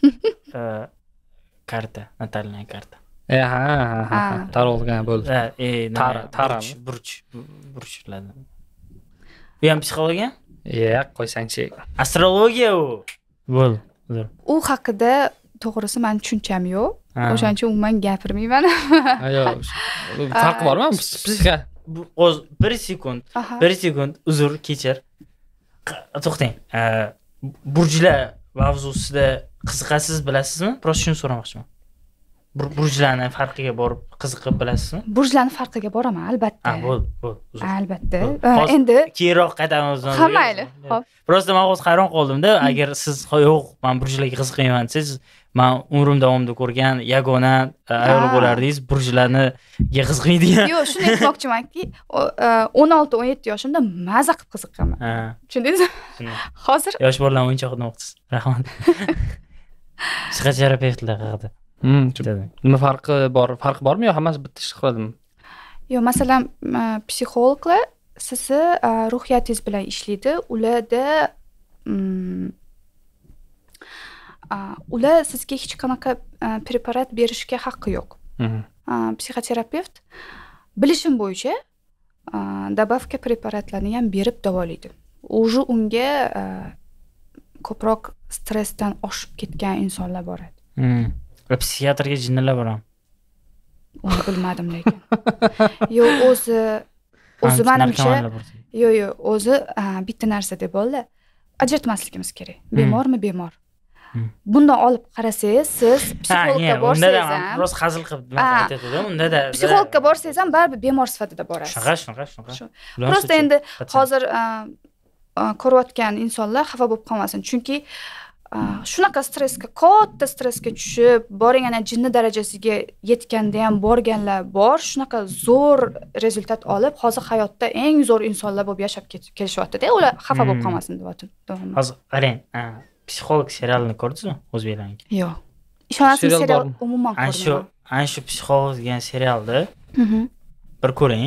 Karta, natalniy karta. E ha, ha, ha. Tarolog ham bo'ldi. Ha, e, Tara, burch, burchlardan. Bu ham psixologiya? Yo'q, qo'ysangchi. Astrologiya u. Bo'l. U haqida to'g'risi men tushuncham yo'q. O'shaning uchun umuman gapirmayman. Yo'q. Farqi bormi? Psixika. O'z bir sekund, bir sekund uzr, kechir. To'xtang. Burjlar mavzusida qiziqasiz, bilasizmi? Prosta shuni so'ramoqchiman. Burjlarning farqiga borib qiziqib bilasizmi? Burjlarning farqiga boraman, albatta. Ha, bo'l, bo'l. Albatta. Endi keyinroq qaytamiz. Ha, mayli. Xo'p. Prosta men o'z hayron qoldim-da, agar siz yo'q, men burjlarga qiziqmayman desangiz, men umrim davomida ko'rgan yagona ayol bo'lardingiz, burjlarga qiziqmaydigan. Yo'q, shuni aytmoqchimanki, o'n olti o'n yetti yoshimda maza qilib qiziqqanman. Ha. Tushundingizmi? Hozir yosh bolalar o'yinchoq demoqchisiz. Rahmat. Psixoterapevtlar haqida. Hmm, nima farqi bor? Farqi bormi yo hammasi bitta ish qiladimi? Yo'q, masalan, psixologlar sizni ruhiyatingiz bilan ishlaydi. Ularda ular sizga hech qanaqa preparat berishga haqqi yo'q. Psixoterapevt bilishim bo'yicha добавка preparatlarni ham berib davolaydi. Уже unga ko'proq stressdan oshib ketgan insonlar boradi. Psixiatrga jinnilar borami? Uni bilmadim lekin. Yo'q, o'zi o'zi menimcha, yo'q, yo'q, o'zi bitta narsa deb bo'ldi. Ajratmasligimiz kerak. Bemormi, bemor. Bundan olib qarasangiz, siz psixologga borsangiz ham, rost hazil qilib aytadi, unda-da psixologga borsangiz ham baribir bemor sifatida borasiz. Shunaqa, shunaqa, shunaqa. Prosta endi hozir ko'rayotgan insonlar xafa bo'lib qolmasin, chunki shunaqa stressga, katta stressga tushib, boring ana jinni darajasiga yetganda ham borganlar bor, shunaqa zo'r rezultat olib, hozir hayotda eng zo'r insonlar bo'lib yashab kelishyapti-da, ular xafa bo'lib qolmasin deyapti. Hozir qarang, psixolog serialini ko'rdingizmi? O'zbeklarniki. Yo'q. Ishonasiz, serial umuman ko'rmadim. Ana shu, ana shu psixolog degan serialda bir ko'ring.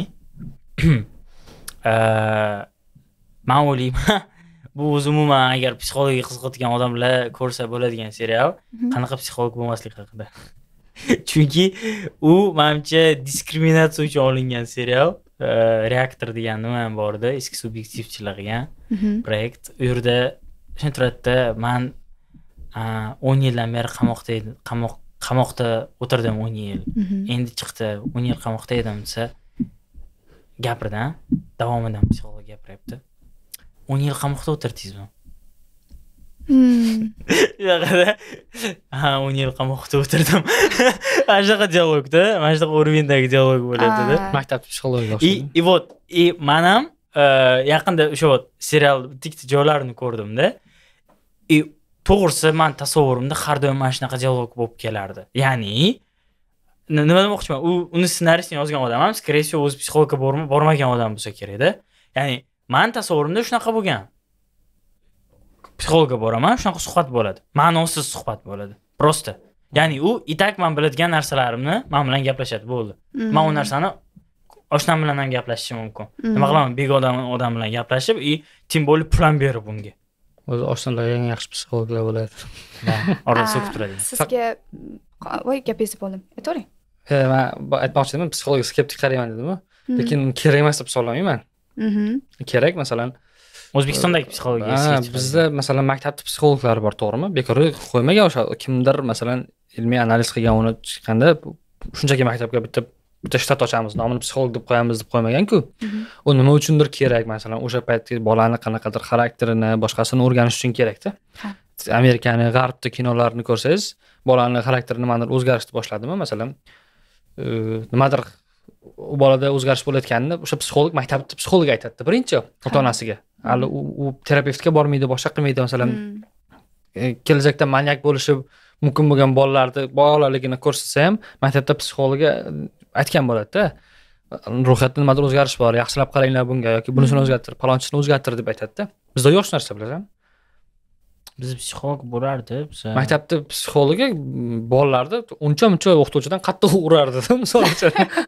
Men o'ylayman, bu o'zi umuman agar psixologiyaga qiziqadigan odamlar ko'rsa bo'ladigan serial, qanaqa psixolog bo'lmaslik haqida. Chunki u menimcha diskriminatsiya uchun olingan serial. Reaktor degan nima ham bor edi, eski subyektivchilar qilgan proyekt. U yerda tushuntiradida, men o'n yildan beri qamoqda edim, qamoq qamoqda o'tirdim o'n yil. Endi chiqdi, o'n yil qamoqda edim desa, gapirdi, davomidan psixolog gapiryapti. o'n yil qamoqda o'tirdingizmi? Yo'q-da. Ha, o'n yil qamoqda o'tirdim. Mana shunaqa dialogda, mana shunaqa o'rvindagi dialog bo'ladi-da. Maktab psixologiga o'xshaydi. И вот, и men ham yaqinda o'sha serial bitta joylarini ko'rdim-da. И to'g'risi men tasavvurimda har doim mana shunaqa dialog bo'lib kelardi. Ya'ni nima demoqchiman? U uni ssenaristini yozgan odam ham, скорее всего, o'z psixologga bormagan odam bo'lsa kerak-da. Ya'ni men tasavvurimda shunaqa bo'lgan. Psixologga boraman, shunaqa suhbat bo'ladi. Ma'nosiz suhbat bo'ladi. Prosta. Ya'ni u itak men biladigan narsalarimni men bilan gaplashadi, bo'ldi. Men u narsani oshnam bilan ham gaplashishim mumkin. Nima qilaman? Begona odam bilan gaplashib, и тем более pul berib unga. O'zi oshnalar eng yaxshi psixologlar bo'ladi. Orada so'kib turadi. Sizga voy gapingizni bo'ldim. Aytavering. Ha, men aytmoqchi edim, psixologga skeptik qarayman dedim-ku. Lekin kerak emas deb hisoblamayman. Kerak, masalan, O'zbekistondagi psixologiya. Bizda masalan maktabda psixologlar bor, to'g'rimi? Bekor qo'ymagan o'sha kimdir masalan ilmiy analiz qilgan uni chiqqanda shunchaki maktabga bitta bitta shtat ochamiz, nomini psixolog deb qo'yamiz deb qo'ymagan-ku. U nima uchundir kerak, masalan, o'sha paytda bolani qanaqadir xarakterini, boshqasini o'rganish uchun kerak-da. Amerikani, G'arbda kinolarini ko'rsangiz, bolani xarakteri nimadir o'zgarishni boshladimi, masalan, nimadir u bolada o'zgarish bo'layotganini o'sha psixolog maktabda psixolog aytadi birinchi ota-onasiga. Hali u terapevtga bormaydi, boshqa qilmaydi, masalan, kelajakda manyak bo'lishi mumkin bo'lgan bolalarni bolaligini ko'rsatsa ham maktabda psixologga aytgan bo'ladi-da. Ruhiyatda nimadir o'zgarish bor, yaxshilab qaranglar bunga yoki bunisini o'zgartir, palonchisini o'zgartir deb aytadi-da. Bizda yo'q narsa, bilasan? Biz psixolog bo'lardi. Maktabda psixologi bolalarni uncha muncha o'qituvchidan qattiq urardi, misol uchun.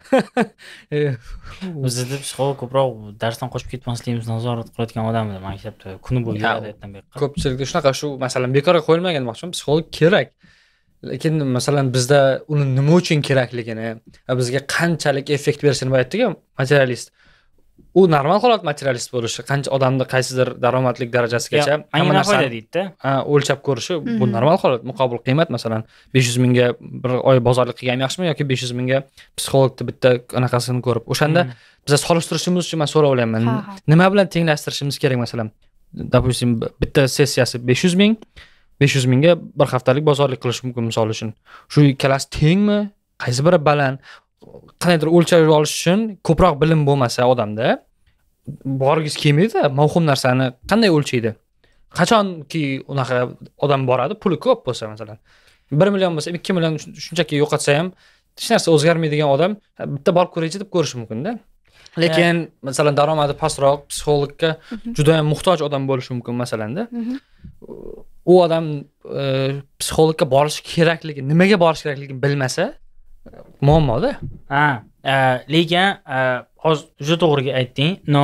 Bizda psixolog ko'proq darsdan qochib ketmasligimizni nazorat qiladigan odam edi maktabda. Kuni bo'yi yuradi ertadan bu yoqqa. Ko'pchilikda shunaqa shu masalan bekorga qo'yilmagan demoqchiman, psixolog kerak. Lekin masalan bizda uni nima uchun kerakligini, bizga qanchalik effekt berishini aytdik-ku, materialist. U normal holat materialist bo'lishi, qancha odamni qaysidir daromadlik darajasigacha hamma narsani deydi-da. Ha, o'lchab ko'rishi bu normal holat. Muqobil qiymat masalan besh yuz mingga bir oy bozorlik qilgan yaxshimi yoki besh yuz mingga psixologni bitta anaqasini ko'rib. O'shanda biz solishtirishimiz uchun men so'rab olaman. Nima bilan tenglashtirishimiz kerak masalan? Допустим, bitta sessiyasi besh yuz ming, besh yuz mingga bir haftalik bozorlik qilish mumkin misol uchun. Shu ikkalasi tengmi? Qaysi biri baland? Qanaydir o'lchab olish uchun ko'proq bilim bo'lmasa odamda borgiz kelmaydi, mavhum narsani qanday o'lchaydi? Qachonki unaqa odam boradi, puli ko'p bo'lsa masalan, bir million bo'lsa, ikki million shunchaki yo'qotsa ham hech narsa o'zgarmaydigan odam bitta borib ko'raychi deb ko'rishi mumkin-da. Lekin masalan daromadi pastroq psixologga juda ham muhtoj odam bo'lishi mumkin masalanda. U odam psixologga borish kerakligi, nimaga borish kerakligini bilmasa muammoda. Ha, lekin hozir juda to'g'ri aytding. No,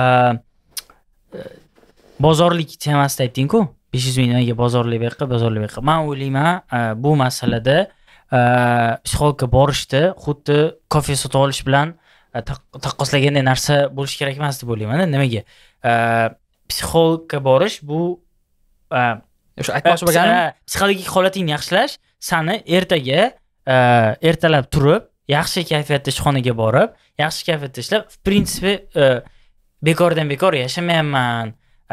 bozorlik temasida aytding-ku. besh yuz ming nimaga bozorlik berqa, bozorlik berqa. Men o'ylayman, bu masalada psixologga borishda xuddi kofe sotib olish bilan taqqoslaganday narsa bo'lish kerak emas deb o'ylayman. Nimaga? Psixologga borish bu o'sha aytmoqchi bo'lganim, psixologik holatingni yaxshilash, sani ertaga ertalab turib, yaxshi kayfiyatda ishxonaga borib, yaxshi kayfiyatda ishlab, в принципе, bekordan bekor yashamayman.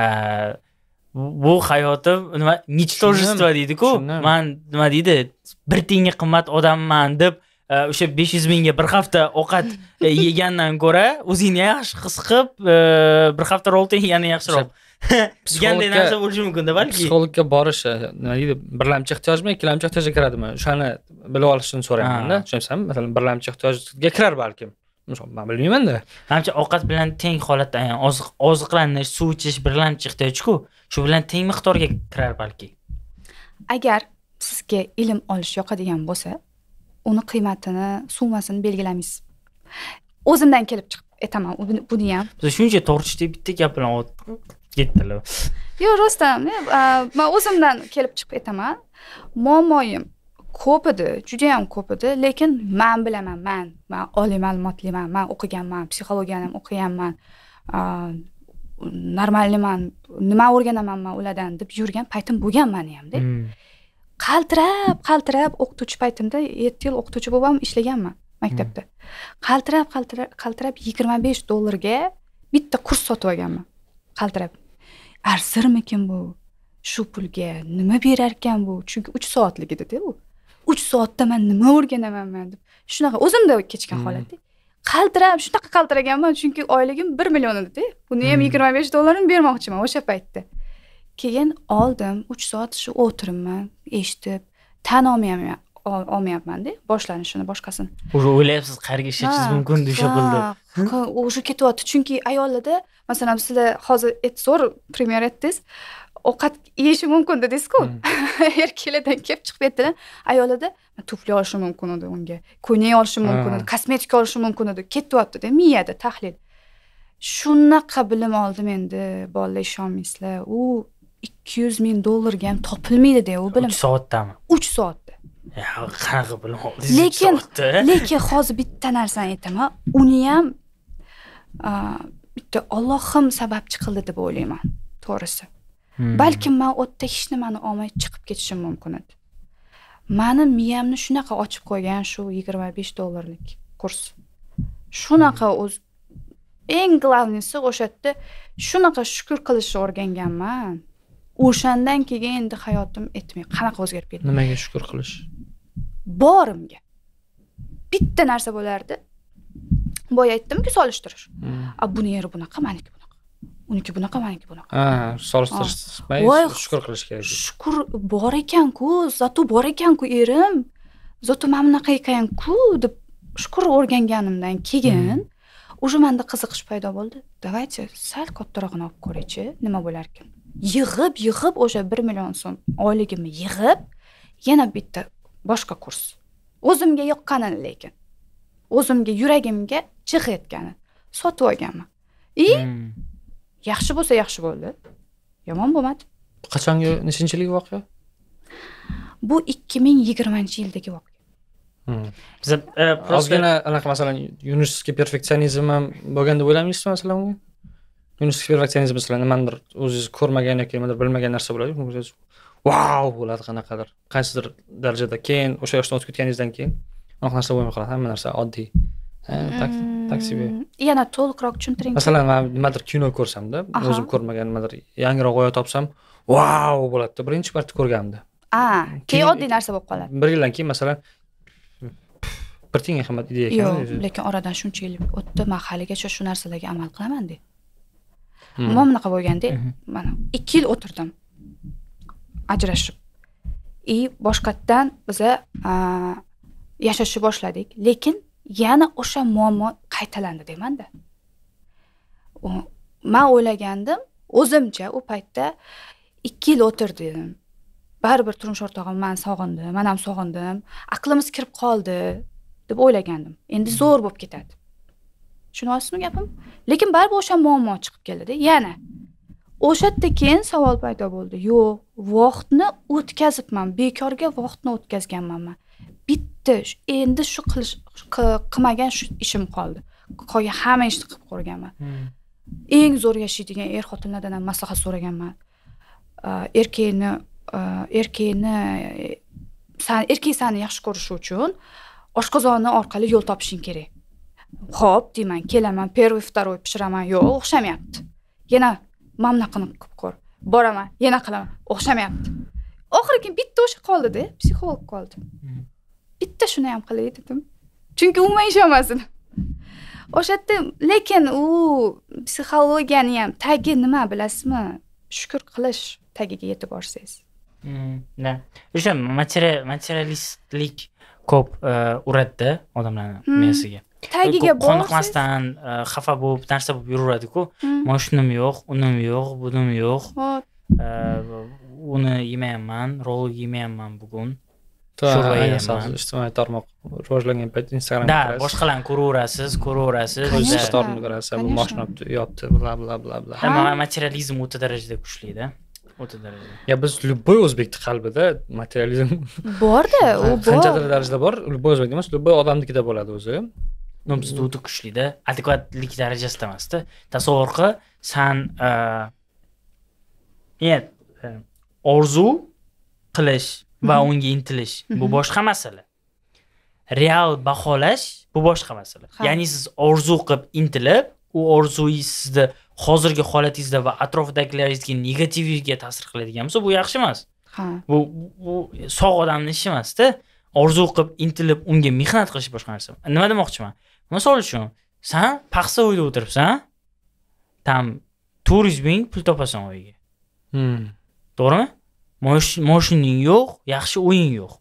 Bu hayotim nima nichtojество deydi-ku. Men nima deydi? Bir tiyinga qimmat odamman deb o'sha besh yuz mingga bir hafta ovqat yegandan ko'ra, o'zingni yaxshi his qilib, bir hafta rolta yegani yaxshiroq. Deganday narsa bo'lishi mumkin-da balki. Psixologga borish, nima deydi? Birlamchi ehtiyojmi, ikkilamchi ehtiyojga kiradimi? O'shani bilib olishni so'rayman-da. Tushunasizmi? Masalan, birlamchi ehtiyojga kirar balkim. Men bilmayman-da. Menimcha ovqat bilan teng holatda, ya'ni oziq, oziqlanish, suv ichish birlamchi ehtiyoj-ku. Shu bilan teng miqdorga kirar balki. Agar sizga ilm olish yoqadigan bo'lsa, uni qiymatini, summasini belgilamaysiz. O'zimdan kelib chiqib aytaman, buni ham. Biz shuncha tortishdik bitta gap bilan ketdilar. Yo'q, rostdan, men o'zimdan kelib chiqib aytaman. Muammoyim ko'p edi, juda ham ko'p edi, lekin men bilaman, men, men oliy ma'lumotliman, men o'qiganman, psixologiyani ham o'qiganman. Normalman, nima o'rganaman men ulardan deb yurgan paytim bo'lgan meni ham-da. Qaltirab, qaltirab o'qituvchi paytimda yetti yil o'qituvchi bo'lib ham ishlaganman maktabda. Qaltirab, qaltirab, qaltirab yigirma besh dollarga bitta kurs sotib olganman. Qaltirab. Arzirmikin bu? Shu pulga nima berar ekan bu? Chunki uch soatlik edi-da u. uch soatda men nima o'rganaman men deb. Shunaqa o'zimda kechgan holatda. Qaltirab, shunaqa qaltiraganman chunki oyligim bir million edi-da. Buni ham yigirma besh dollarini bermoqchiman o'sha paytda. Keyin oldim, uch soat shu o'tiribman, eshitib, tan olmayapman, olmayapman-da, boshlanishini, boshqasini. O'sha o'ylayapsiz, qayerga ishlashingiz mumkin o'sha pulda. O'sha ketyapti, chunki ayollarda, masalan, sizlar hozir zo'r primer etdingiz, ovqat yeyishi mumkin dedingiz-ku. Erkaklardan kelib chiqib aytdilar, ayollarda tufli olishi mumkin edi unga, ko'ylak olishi mumkin edi, kosmetika olishi mumkin edi, ketyapti-da, miyada tahlil. Shunaqa bilim oldim endi, bolalar ishonmaysizlar. U ikki yuz ming dollarga ham topilmaydi-da u bilim. uch soatdami? uch soatda. Ya, qanaqa bilim oldingiz? Lekin, lekin hozir bitta narsani aytaman, uni ham bitta Allohim sababchi qildi deb o'ylayman, to'g'risi. Balkim men o'tda hech nimani olmay chiqib ketishim mumkin edi. Meni miyamni shunaqa ochib qo'ygan shu yigirma besh dollarlik kurs. Shunaqa o'z eng glavnisi o'shatda shunaqa shukr qilishni o'rganganman. O'shandan keyin endi hayotim etmay qanaqa o'zgarib ketdi. Nimaga shukr qilish? Borimga. Bitta narsa bo'lardi. Boya aytdim-ku, solishtirish. A buni yeri bunaqa, meniki bunaqa. Uniki bunaqa, meniki bunaqa. Ha, solishtirish, shukr qilish kerak. Shukr bor ekan-ku, zato bor ekan-ku erim. Zato men bunaqa ekan-ku deb shukr o'rganganimdan keyin уже menda qiziqish paydo bo'ldi. Давайте sal kattarog'ini olib ko'raychi, nima bo'lar ekan. Yig'ib, yig'ib o'sha bir million so'm oyligimni yig'ib, yana bitta boshqa kurs. O'zimga yoqqanini lekin. O'zimga yuragimga chiq etgani sotib olganman. И yaxshi bo'lsa yaxshi bo'ldi. Yomon bo'lmadi. Qachongi nechinchi yilgi voqea? Bu ikki ming yigirmanchi yildagi voqea. Biz ozgina anaqa masalan Yunusga perfeksionizm ham bo'lgan deb o'ylaymizmi masalan unga? Yunusga perfeksionizm masalan nimadir o'zingiz ko'rmagan yoki nimadir bilmagan narsa bo'ladi. Wow bo'ladi qanaqadir. Qaysidir darajada keyin o'sha yoshdan o'tib ketganingizdan keyin anaqa narsa bo'lmay qoladi. Hamma narsa oddiy. Taksibi. Yana to'liqroq tushuntiring. Masalan, men nimadir kino ko'rsamda, o'zim ko'rmagan nimadir yangiroq g'oya topsam, wow bo'ladi. Birinchi marta ko'rganimda. A, keyin oddiy narsa bo'lib qoladi. Bir yildan keyin masalan bir tenga qimmat ideya ekan. Yo'q, lekin oradan shuncha yil o'tdi, men haligacha shu narsalarga amal qilaman deb. Mana bunaqa bo'lganda, mana ikki yil o'tirdim. Ajrashib. И boshqatdan biza yashashni boshladik, lekin yana o'sha muammo qaytalandi demanda. Men o'ylagandim, o'zimcha u paytda ikki yil o'tirdim. Baribir turmush o'rtog'im men sog'indim, men ham sog'indim, aqlimiz kirib qoldi deb o'ylagandim. Endi zo'r bo'lib ketadi. Tushunyapsizmi gapim? Lekin baribir o'sha muammo chiqib keldi. Yana o'sha yerda keyin savol paydo bo'ldi. Yo'q, vaqtni o'tkazibman, bekorga vaqtni o'tkazganman men. Bitta endi shu qilish qilmagan shu ishim qoldi. Qolgan hamma ishni qilib ko'rganman. Eng zo'r yashaydigan er xotinlardan ham maslahat so'raganman. Erkakni erkakni san erkak seni yaxshi ko'rishi uchun oshqozoni orqali yo'l topishing kerak. Xo'p, deyman, kelaman, первый, второй pishiraman, yo'q, o'xshamayapti. Yana mamnaqini qilib ko'r. Boraman, yana qilaman, o'xshamayapti. Oxirgi bitta o'sha qoldi-da, psixolog qoldi. Bitta shuni ham qilay dedim. Chunki umuman ishonmasin. O'sha yerda lekin u psixologiyani ham tagi nima bilasizmi? Shukr qilish tagiga yetib borsangiz. Da. O'sha materialistlik ko'p uradda odamlarni miyasiga. Tagiga borsangiz, qoniqmasdan, xafa bo'lib, narsa bo'lib yuraveradi-ku. Mashinam yo'q, unim yo'q, bunim yo'q. Uni yemayapman, rol yemayapman bugun. Sho'rva yeyapman. Ijtimoiy tarmoq rivojlangan payt Instagram da, boshqalarni ko'raverasiz, ko'raverasiz. Ishlarni ko'rasiz, bu mashina yotdi, bla bla bla bla. Ammo materializm o'ta darajada kuchli-da. O'ta darajada. Ya biz любой o'zbekning qalbida materializm bor-da, u bor. Qanchadir darajada bor, любой o'zbek emas, любой odamnikida bo'ladi o'zi. No, bizda o'ta kuchli-da, adekvatlik darajasida emas-da. Tasavvur qil, sen yet orzu qilish va unga intilish bu boshqa masala. Real baholash bu boshqa masala. Ya'ni siz orzu qilib intilib, u orzungiz sizda hozirgi holatingizda va atrofdagilaringizga negativiga ta'sir qiladigan bo'lsa, bu yaxshi emas. Ha. Bu bu sog' odamning ishi emas-da. Orzu qilib intilib unga mehnat qilish boshqa narsa. Nima demoqchiman? Misol uchun, sen paxsa uyda o'tiribsan, tam to'rt yuz ming pul topasan oyiga. Hmm. To'g'rimi? Moshining yo'q, yaxshi o'yin yo'q.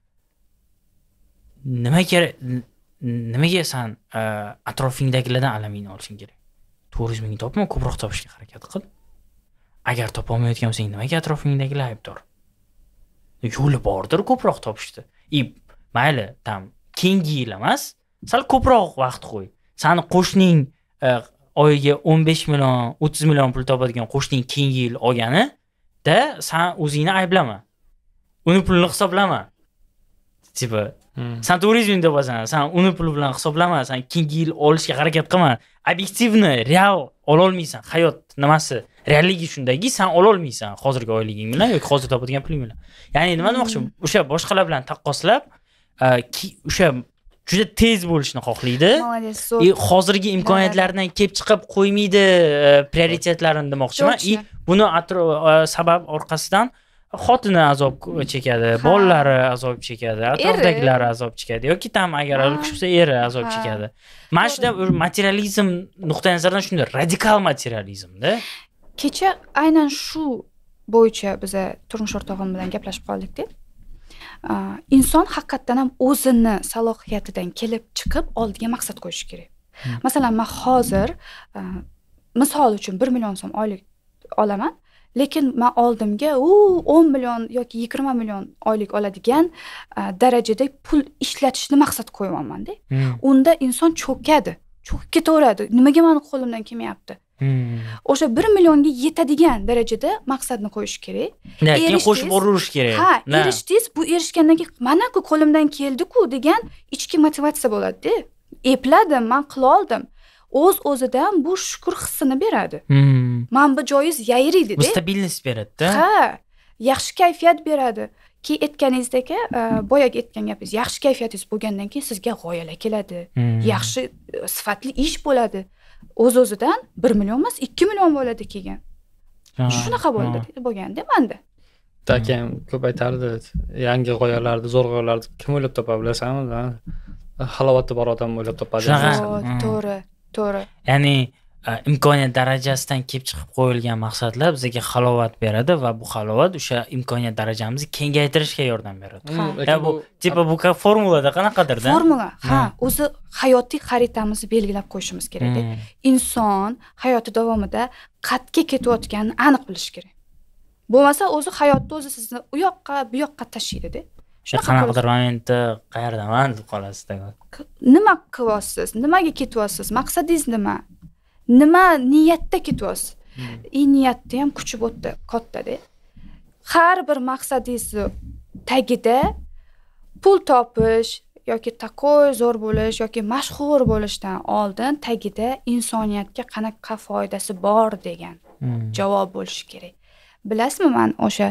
Nima kerak? Nimaga sen atrofingdagilardan alamingni olishing kerak? to'rt yuz ming topma, ko'proq topishga harakat qil. Agar topa olmayotgan bo'lsang, nimaga atrofingdagilar aybdor? Yo'li bordir ko'proq topishdi. И mayli, tam keyingi yil emas, sal ko'proq vaqt qo'y. Sani qo'shning oyiga o'n besh million, o'ttiz million pul topadigan qo'shning keyingi yil olgani da sen o'zingni ayblama. Uni pulini hisoblama. Tipa, sen to'rt yuz ming topasan, sen uni pul bilan hisoblama, sen keyingi yil olishga harakat qilma. Obyektivni, real ola olmaysan. Hayot nimasi? Realligi shundaki, sen ola olmaysan hozirgi oyliging bilan yoki hozir topadigan puling bilan. Ya'ni nima demoqchi? O'sha boshqalar bilan taqqoslab, o'sha juda tez bo'lishni xohlaydi. И hozirgi imkoniyatlardan kelib chiqib qo'ymaydi prioritetlarini demoqchiman. И buni sabab orqasidan xotini azob chekadi, bolalari azob chekadi, atrofdagilari azob chekadi yoki tam agar o'lik bo'lsa eri azob chekadi. Mana shunda materializm nuqtai nazaridan shunday radikal materializmda. Kecha aynan shu bo'yicha biz turmush o'rtog'im bilan gaplashib qoldik-da. Inson haqiqatan ham o'zini salohiyatidan kelib chiqib oldiga maqsad qo'yishi kerak. Masalan, men hozir misol uchun bir million so'm oylik olaman, lekin men oldimga u o'n million yoki yigirma million oylik oladigan darajada pul ishlatishni maqsad qo'yganman-da. Unda inson cho'kadi, cho'kib ketaveradi. Nimaga meni qo'limdan kelmayapti? O'sha bir millionga yetadigan darajada maqsadni qo'yish kerak. Lekin qo'shib boraverish kerak. Ha, erishdingiz, bu erishgandan keyin mana-ku qo'limdan keldi-ku degan ichki motivatsiya bo'ladi-da. Epladim, men qila oldim. O'z-o'zidan bu shukr hissini beradi. Men bu joyiz yayriydi-da. Bu stabilnost beradi-da. Ha, yaxshi kayfiyat beradi. Ki aytganingizdek, boyaga aytgan gapingiz, yaxshi kayfiyatingiz bo'lgandan keyin sizga g'oyalar keladi. Yaxshi sifatli ish bo'ladi. O'z-o'zidan bir million emas, ikki million bo'ladi keyin. Shunaqa bo'ldi, bo'lganda menda. Takam ko'p aytardi, yangi g'oyalarni, zo'r g'oyalarni kim o'ylab topa bilasanmi? Halovati bor odam o'ylab topadi. To'g'ri, to'g'ri. Ya'ni imkoniyat darajasidan kelib chiqib qo'yilgan maqsadlar bizga halovat beradi va bu halovat o'sha imkoniyat darajamizni kengaytirishga yordam beradi. Ya bu tipa bu formulada qanaqadir-da? Formula, ha, o'zi hayotiy xaritamizni belgilab qo'yishimiz kerak. Inson hayoti davomida qatga ketayotganini aniq bilish kerak. Bo'lmasa o'zi hayotda o'zi sizni u yoqqa, bu yoqqa tashlaydi-da. Qanaqadir momentda qayerdaman deb qolasiz-da. Nima qilyapsiz? Nimaga ketyapsiz? Maqsadingiz nima? Nima niyatda ketyapsiz? I niyatda ham kuchi o'tdi, katta-da. Har bir maqsadingizni tagida pul topish yoki takoy zo'r bo'lish yoki mashhur bo'lishdan oldin tagida insoniyatga qanaqa foydasi bor degan javob bo'lishi kerak. Bilasizmi, men o'sha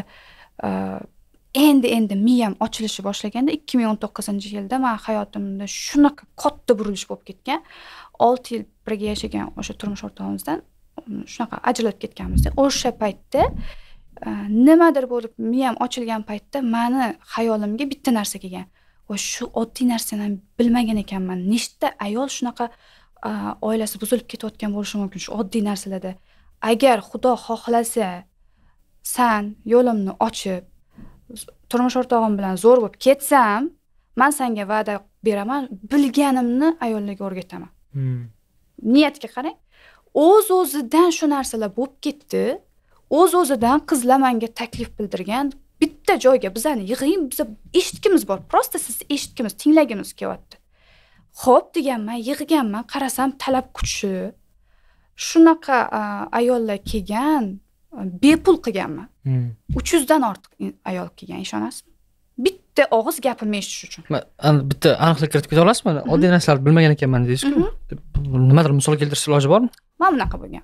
endi endi miyam ochilishi boshlaganda ikki ming o'n to'qqizinchi yilda men hayotimda shunaqa katta burilish bo'lib ketgan. olti yil birga yashagan o'sha turmush o'rtog'imizdan shunaqa ajralib ketganmiz. O'sha paytda nimadir bo'lib miyam ochilgan paytda meni xayolimga bitta narsa kelgan. Va shu oddiy narsani bilmagan ekanman. Nechta ayol shunaqa oilasi buzilib ketayotgan bo'lishi mumkin shu oddiy narsalarda. Agar Xudo xohlasa, sen yo'limni ochib turmush o'rtog'im bilan zo'r bo'lib ketsam, men senga va'da beraman, bilganimni ayollarga o'rgataman. Niyatga qarang. O'z-o'zidan shu narsalar bo'lib ketdi. O'z-o'zidan qizlar menga taklif bildirgan bitta joyga bizani yig'ing, biz eshitgimiz bor. Prosta siz eshitgimiz, tinglagimiz kelyapti. Xo'p deganman, yig'ganman, qarasam talab kuchi. Shunaqa ayollar kelgan, bepul qilganman. uch yuz dan ortiq ayol kelgan, ishonasizmi? Bitta og'iz gapimni eshitish uchun. Bitta aniqlik kiritib keta olasizmi? Oddiy narsalarni bilmagan ekanman deysiz-ku. Nimadir misol keltirish iloji bormi? Men bunaqa bo'lgan.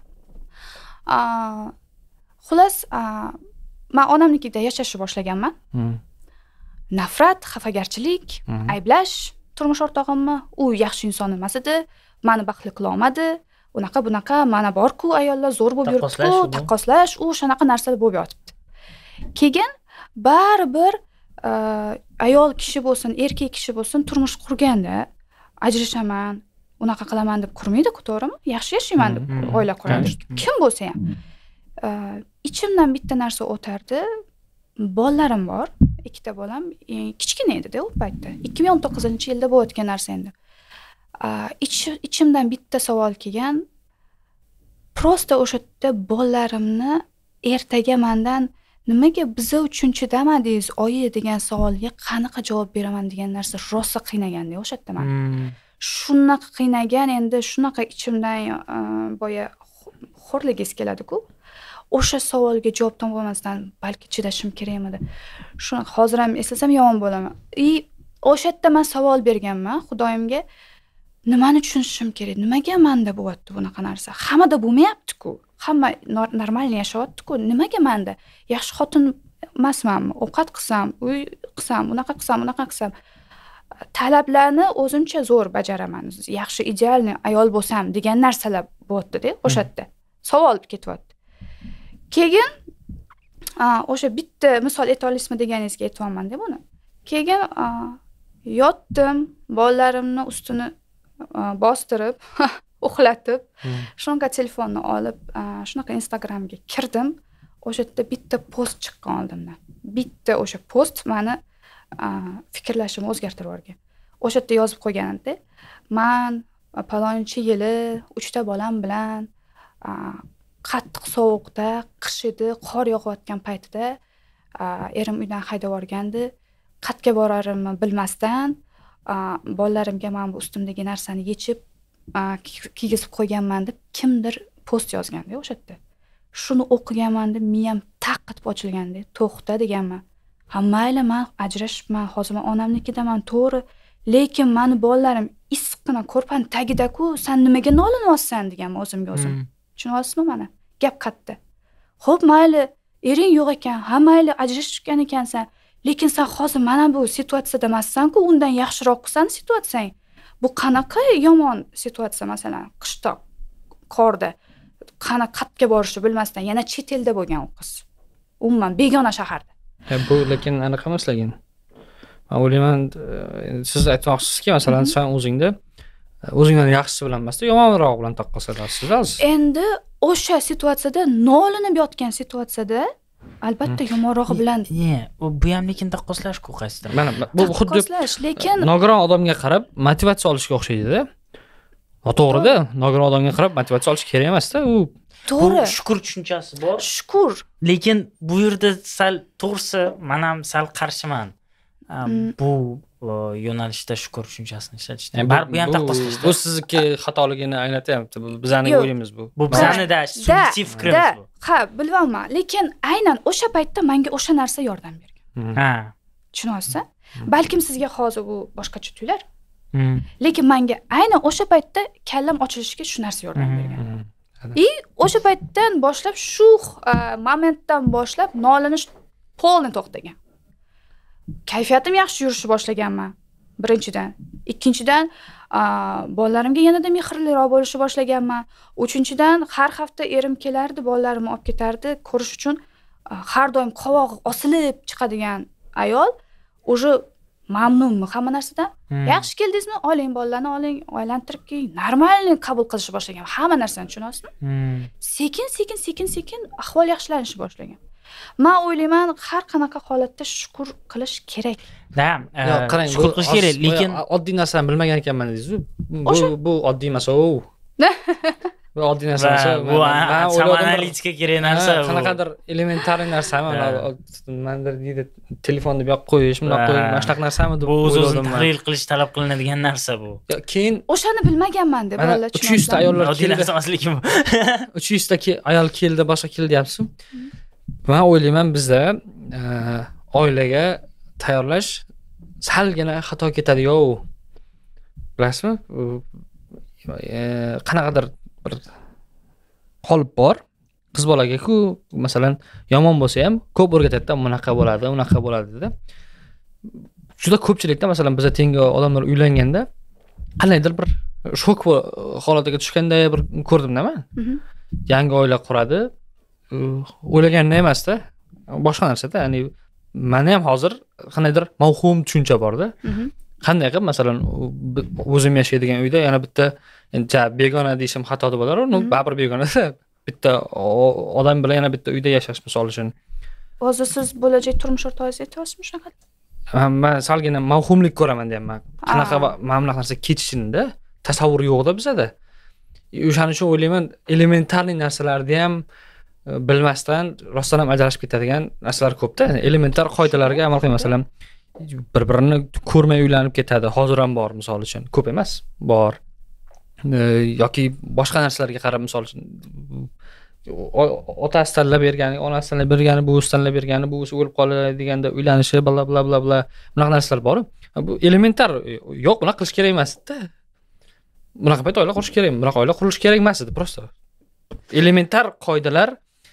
Xullas, men onamnikida yashashni boshlaganman. Nafrat, xafagarchilik, ayblash turmush o'rtog'imni, u yaxshi inson emas edi, meni baxtli qila olmadi. Unaqa bunaqa mana bor-ku ayollar zo'r bo'lib yuribdi, taqqoslash, u shunaqa narsalar bo'lib yotibdi. Keyin baribir ayol kishi bo'lsin, erkak kishi bo'lsin, turmush qurganda ajrashaman, unaqa qilaman deb qurmaydi-ku, to'g'rimi? Yaxshi yashayman deb oila quradi. Kim bo'lsa ham. Ichimdan bitta narsa o'tardi. Bolalarim bor, ikkita bolam, kichkina edi-da u paytda. ikki ming o'n to'qqizinchi yilda bo'layotgan narsa endi. Ichimdan bitta savol kelgan. Prosta o'sha yerda bolalarimni ertaga mendan nimaga biza uchun chidamadingiz, oyi degan savolga qanaqa javob beraman degan narsa rosa qiynaganda o'sha yerda men. Shunaqa qiynagan, endi shunaqa ichimdan boya xo'rligis keladi-ku. O'sha savolga javob topolmasdan balki chidashim kerak edi. Shuni hozir ham eslasam yomon bo'laman. И o'sha yerda men savol berganman Xudoyimga. Nimani tushunishim kerak? Nimaga menda bo'lyapti bunaqa narsa? Hammada bo'lmayapti-ku. Hamma normalni yashayapti-ku. Nimaga menda? Yaxshi xotin emasmanmi? Ovqat qilsam, uy qilsam, unaqa qilsam, unaqa qilsam, talablarni o'zimcha zo'r bajaraman. Yaxshi idealni ayol bo'lsam degan narsalar bo'lyapti-da o'sha yerda. Savol ketyapti. Keyin o'sha bitta misol ayta olasizmi deganingizga aytayapman-da buni. Keyin yotdim, bolalarimni ustini bostirib, uxlatib, shunga telefonni olib, shunaqa Instagramga kirdim. O'sha yerda bitta post chiqqan oldimdan. Bitta o'sha post meni fikrlashimni o'zgartirib yuborgan. O'sha yerda yozib qo'yganimda, men palonchi yili uchta bolam bilan qattiq sovuqda, qish edi, qor yog'ayotgan paytida erim uydan haydab yuborgandi. Qatga borarimni bilmasdan bolalarimga men bu ustimdagi narsani yechib kiygizib qo'yganman deb kimdir post yozganda o'sha yerda. Shuni o'qiganman deb miyam taq etib ochilganda, to'xta deganman. Ha mayli, men ajrashibman, hozir men onamnikidaman, to'g'ri, lekin meni bolalarim issiqqina ko'rpani tagida-ku, sen nimaga nolinyapsan deganman o'zimga o'zim. Tushunyapsizmi mana? Gap qayerda? Xo'p, mayli, ering yo'q ekan, ha mayli, ajrashgan ekansan, lekin sen hozir mana bu situatsiyada emassan-ku, undan yaxshiroq qilsan situatsiyang. Bu qanaqa yomon situatsiya, masalan, qishda, qorda, qana qatga borishni bilmasdan yana chet elda bo'lgan u qiz. Umuman begona shaharda. Bu lekin anaqa emas lekin. Men o'ylayman, siz aytmoqchisizki, masalan, sen o'zingda o'zingdan yaxshisi bilan emasda, yomonroq bilan taqqoslatsiz. Endi o'sha situatsiyada nolinib yotgan situatsiyada albatta yomonrog'i bilan. Ne, bu ham lekin taqqoslash-ku qaysidir. Mana bu xuddi lekin nogiron odamga qarab motivatsiya olishga o'xshaydi-da. Noto'g'ri-da, nogiron odamga qarab motivatsiya olish kerak emas-da. U to'g'ri. Shukr tushunchasi bor. Shukr. Lekin bu yerda sal to'g'risi, men ham sal qarshiman. Bu yo'nalishda shukr tushunchasini ishlatishda. Bar bu ham taqqoslashda. Bu sizniki xatoligini anglatyapti. Bizning o'yimiz bu. Bu bizning-da subyektiv fikrimiz bu. Ha, bilmayman, lekin aynan o'sha paytda menga o'sha narsa yordam bergan. Ha. Tushunyapsiz? Balkim sizga hozir bu boshqacha tuyular. Lekin menga aynan o'sha paytda kallam ochilishiga shu narsa yordam bergan. И o'sha paytdan boshlab shu momentdan boshlab nolinish polni to'xtagan. Kayfiyatim yaxshi yurishni boshlaganman. Birinchidan, ikkinchidan, bolalarimga yanada mehrliroq bo'lishni boshlaganman. Uchinchidan, har hafta erim kelardi, bolalarimni olib ketardi, ko'rish uchun har doim qovog'i osilib chiqadigan ayol, o'zi mamnunmi hamma narsadan? Yaxshi keldingizmi? Oling bolalarni, oling, aylantirib keling. Normalni qabul qilishni boshlagan. Hamma narsani tushunasizmi? Sekin, sekin, sekin, sekin ahvol yaxshilanishni boshlagan. Men o'ylayman, har qanaqa holatda shukr qilish kerak. Da, shukr qilish kerak, lekin oddiy narsani bilmagan ekanman dedingiz-ku. Bu bu oddiy masala. Bu oddiy narsa emas. Bu analitika kerak narsa. Qanaqadir elementar narsami? Mandir deydi, telefonni bu yoqqa qo'yish, bundoq qo'yish, mana shunaqa narsami deb o'yladim. Bu o'zini tahlil qilish talab qilinadigan narsa bu. Keyin o'shani bilmaganman deb bolalar uch yuz ta ayollar oddiy narsa emas lekin bu. uch yuz ta ayol keldi, boshqa keldi deyapsiz. Men o'ylayman, bizda oilaga tayyorlash salgina xato ketadi-yo. Bilasizmi? Qanaqadir bir qolib bor. Qiz bolaga-ku, masalan, yomon bo'lsa ham ko'p o'rgatadi-da, bunaqa bo'ladi, unaqa bo'ladi dedi. Juda ko'pchilikda, masalan, bizga tengi odamlar uylanganda qandaydir bir shok holatiga tushganday bir ko'rdimda men. Yangi oila quradi. O'ylagandan emas-da, boshqa narsa-da, ya'ni meni ham hozir qandaydir mavhum tushuncha bor-da. Qanday qilib, masalan, o'zim yashaydigan uyda yana bitta begona deyishim xato bo'lar, uni baribir begona-da. Bitta odam bilan yana bitta uyda yashash misol uchun. Hozir siz bo'lajak turmush o'rtog'ingizni aytyapsizmi shunaqa? Men salgina mavhumlik ko'raman deyapman. Qanaqa mana bunaqa narsa kechishini-da tasavvur yo'q-da bizada. O'shaning uchun o'ylayman, elementarniy narsalarni ham bilmasdan rostdan ham ajrashib ketadigan narsalar ko'p-da. Elementar qoidalarga amal qilmay, masalan, bir-birini ko'rmay uylanib ketadi. Hozir ham bor, misol uchun. Ko'p emas, bor. Yoki boshqa narsalarga qarab, misol uchun otasi tanlab bergani, onasi tanlab bergani, buvisi tanlab bergani, buvisi o'lib qoladi deganda uylanishi, bla bla bla bla. Bunaqa narsalar bor. Bu elementar, yo'q, bunaqa qilish kerak emas-da. Bunaqa payt oila qurish kerak, bunaqa oila qurilishi kerak emas edi, prosta. Elementar qoidalar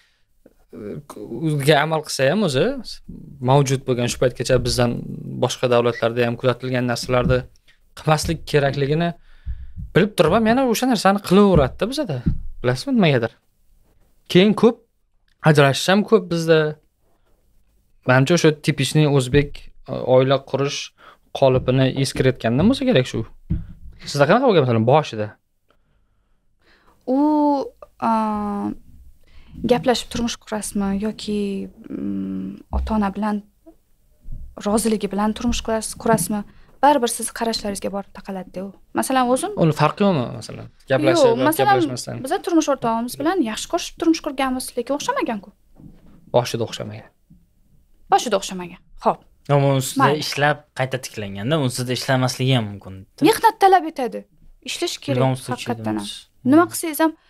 ga amal qilsa ham o'zi mavjud bo'lgan shu paytgacha bizdan boshqa davlatlarda ham kuzatilgan narsalarni qilmaslik kerakligini bilib turib ham yana o'sha narsani qilaveradi-da bizda. Bilasizmi nimagadir? Keyin ko'p ajrashish ham ko'p bizda. Menimcha o'sha tipичный o'zbek oila qurish qolipini eskirayotgandan bo'lsa kerak shu. Sizda qanaqa bo'lgan masalan boshida? U gaplashib turmush qurasizmi yoki ota-ona bilan roziligi bilan turmush qurasizmi? baribir siz qarashlaringizga borib taqaladi u. Masalan, o'zim uni farqi yo'qmi masalan? Gaplashib, gaplashmasdan. Biz turmush o'rtog'imiz bilan yaxshi ko'rishib turmush qurganmiz, lekin o'xshamagan-ku. Boshida o'xshamagan. Boshida o'xshamagan. Xo'p. Ammo ustida ishlab qayta tiklanganda, ustida ishlamasligi ham mumkin. Mehnat talab etadi. Ishlash kerak haqiqatan. Nima qilsangiz ham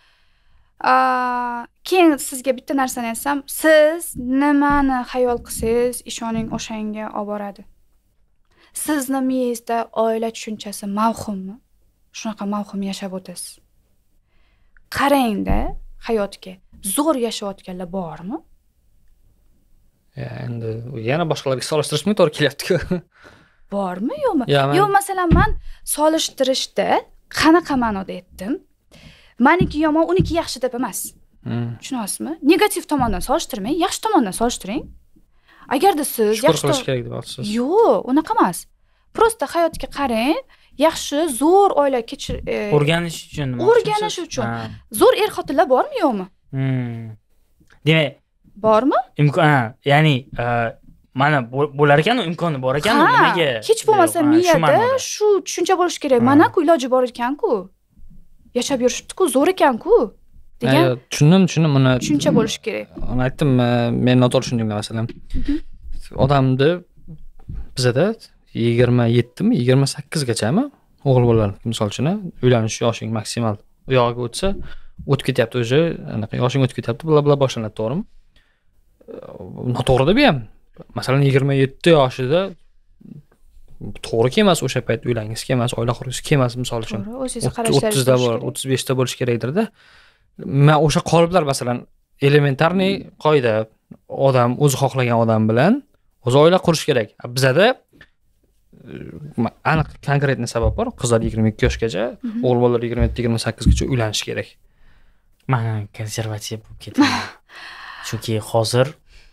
keyin sizga bitta narsani aytsam, siz nimani xayol qilsangiz, ishoning o'shanga olib boradi. Sizni miyangizda oila tushunchasi mavhummi? Shunaqa mavhum yashab o'tasiz. Qarang-da hayotga. Zo'r yashayotganlar bormi? Endi yana boshqalarga solishtirishmi to'g'ri kelyapti-ku. Bormi, yo'qmi? Yo'q, masalan, men solishtirishda qanaqa ma'noda aytdim? Meniki yomon, uniki yaxshi deb emas. Tushunyapsizmi? Negativ tomondan solishtirmang, yaxshi tomondan solishtiring. Agarda siz yaxshi qilish kerak deb aytasiz. Yo'q, unaqa emas. Prosta hayotga qarang, yaxshi, zo'r oila kechir o'rganish uchun nima? O'rganish uchun. Zo'r er-xotinlar bormi, yo'qmi? Demak, bormi? Imkon, ya'ni mana bo'lar ekan, imkoni bor ekan, nimaga? Hech bo'lmasa miyada shu tushuncha bo'lish kerak. Mana-ku iloji bor ekan-ku. Yashab yurishibdi-ku, zo'r ekan-ku. degan tushundim, tushundim. Uni tushuncha bo'lish kerak. Uni aytdim, men noto'g'ri tushundim masalan. Odamni bizada yigirma yettimi, yigirma sakkizgachami o'g'il bolalar, misol uchun, uylanish yoshing maksimal u yog'iga o'tsa, o'tib ketyapti o'zi, anaqa yoshing o'tib ketyapti, bla bla boshlanadi, to'g'rimi? Noto'g'ri deb ham. Masalan, yigirma yetti yoshida to'g'ri kelmas o'sha payt uylangiz kelmas, oila qurgis kelmas, misol uchun. O'zingiz qarashlaringiz o'ttizda bor, o'ttiz beshda bo'lish kerakdir-da. Men o'sha qoliplar masalan elementarniy qoida, odam o'zi xohlagan odam bilan o'zi oila qurish kerak. Bizada aniq konkretniy sabab bor. Qizlar yigirma ikki yoshgacha, o'g'il bolalar yigirma yetti yigirma sakkizgacha uylanish kerak. Men konservativ bo'lib ketaman. Chunki hozir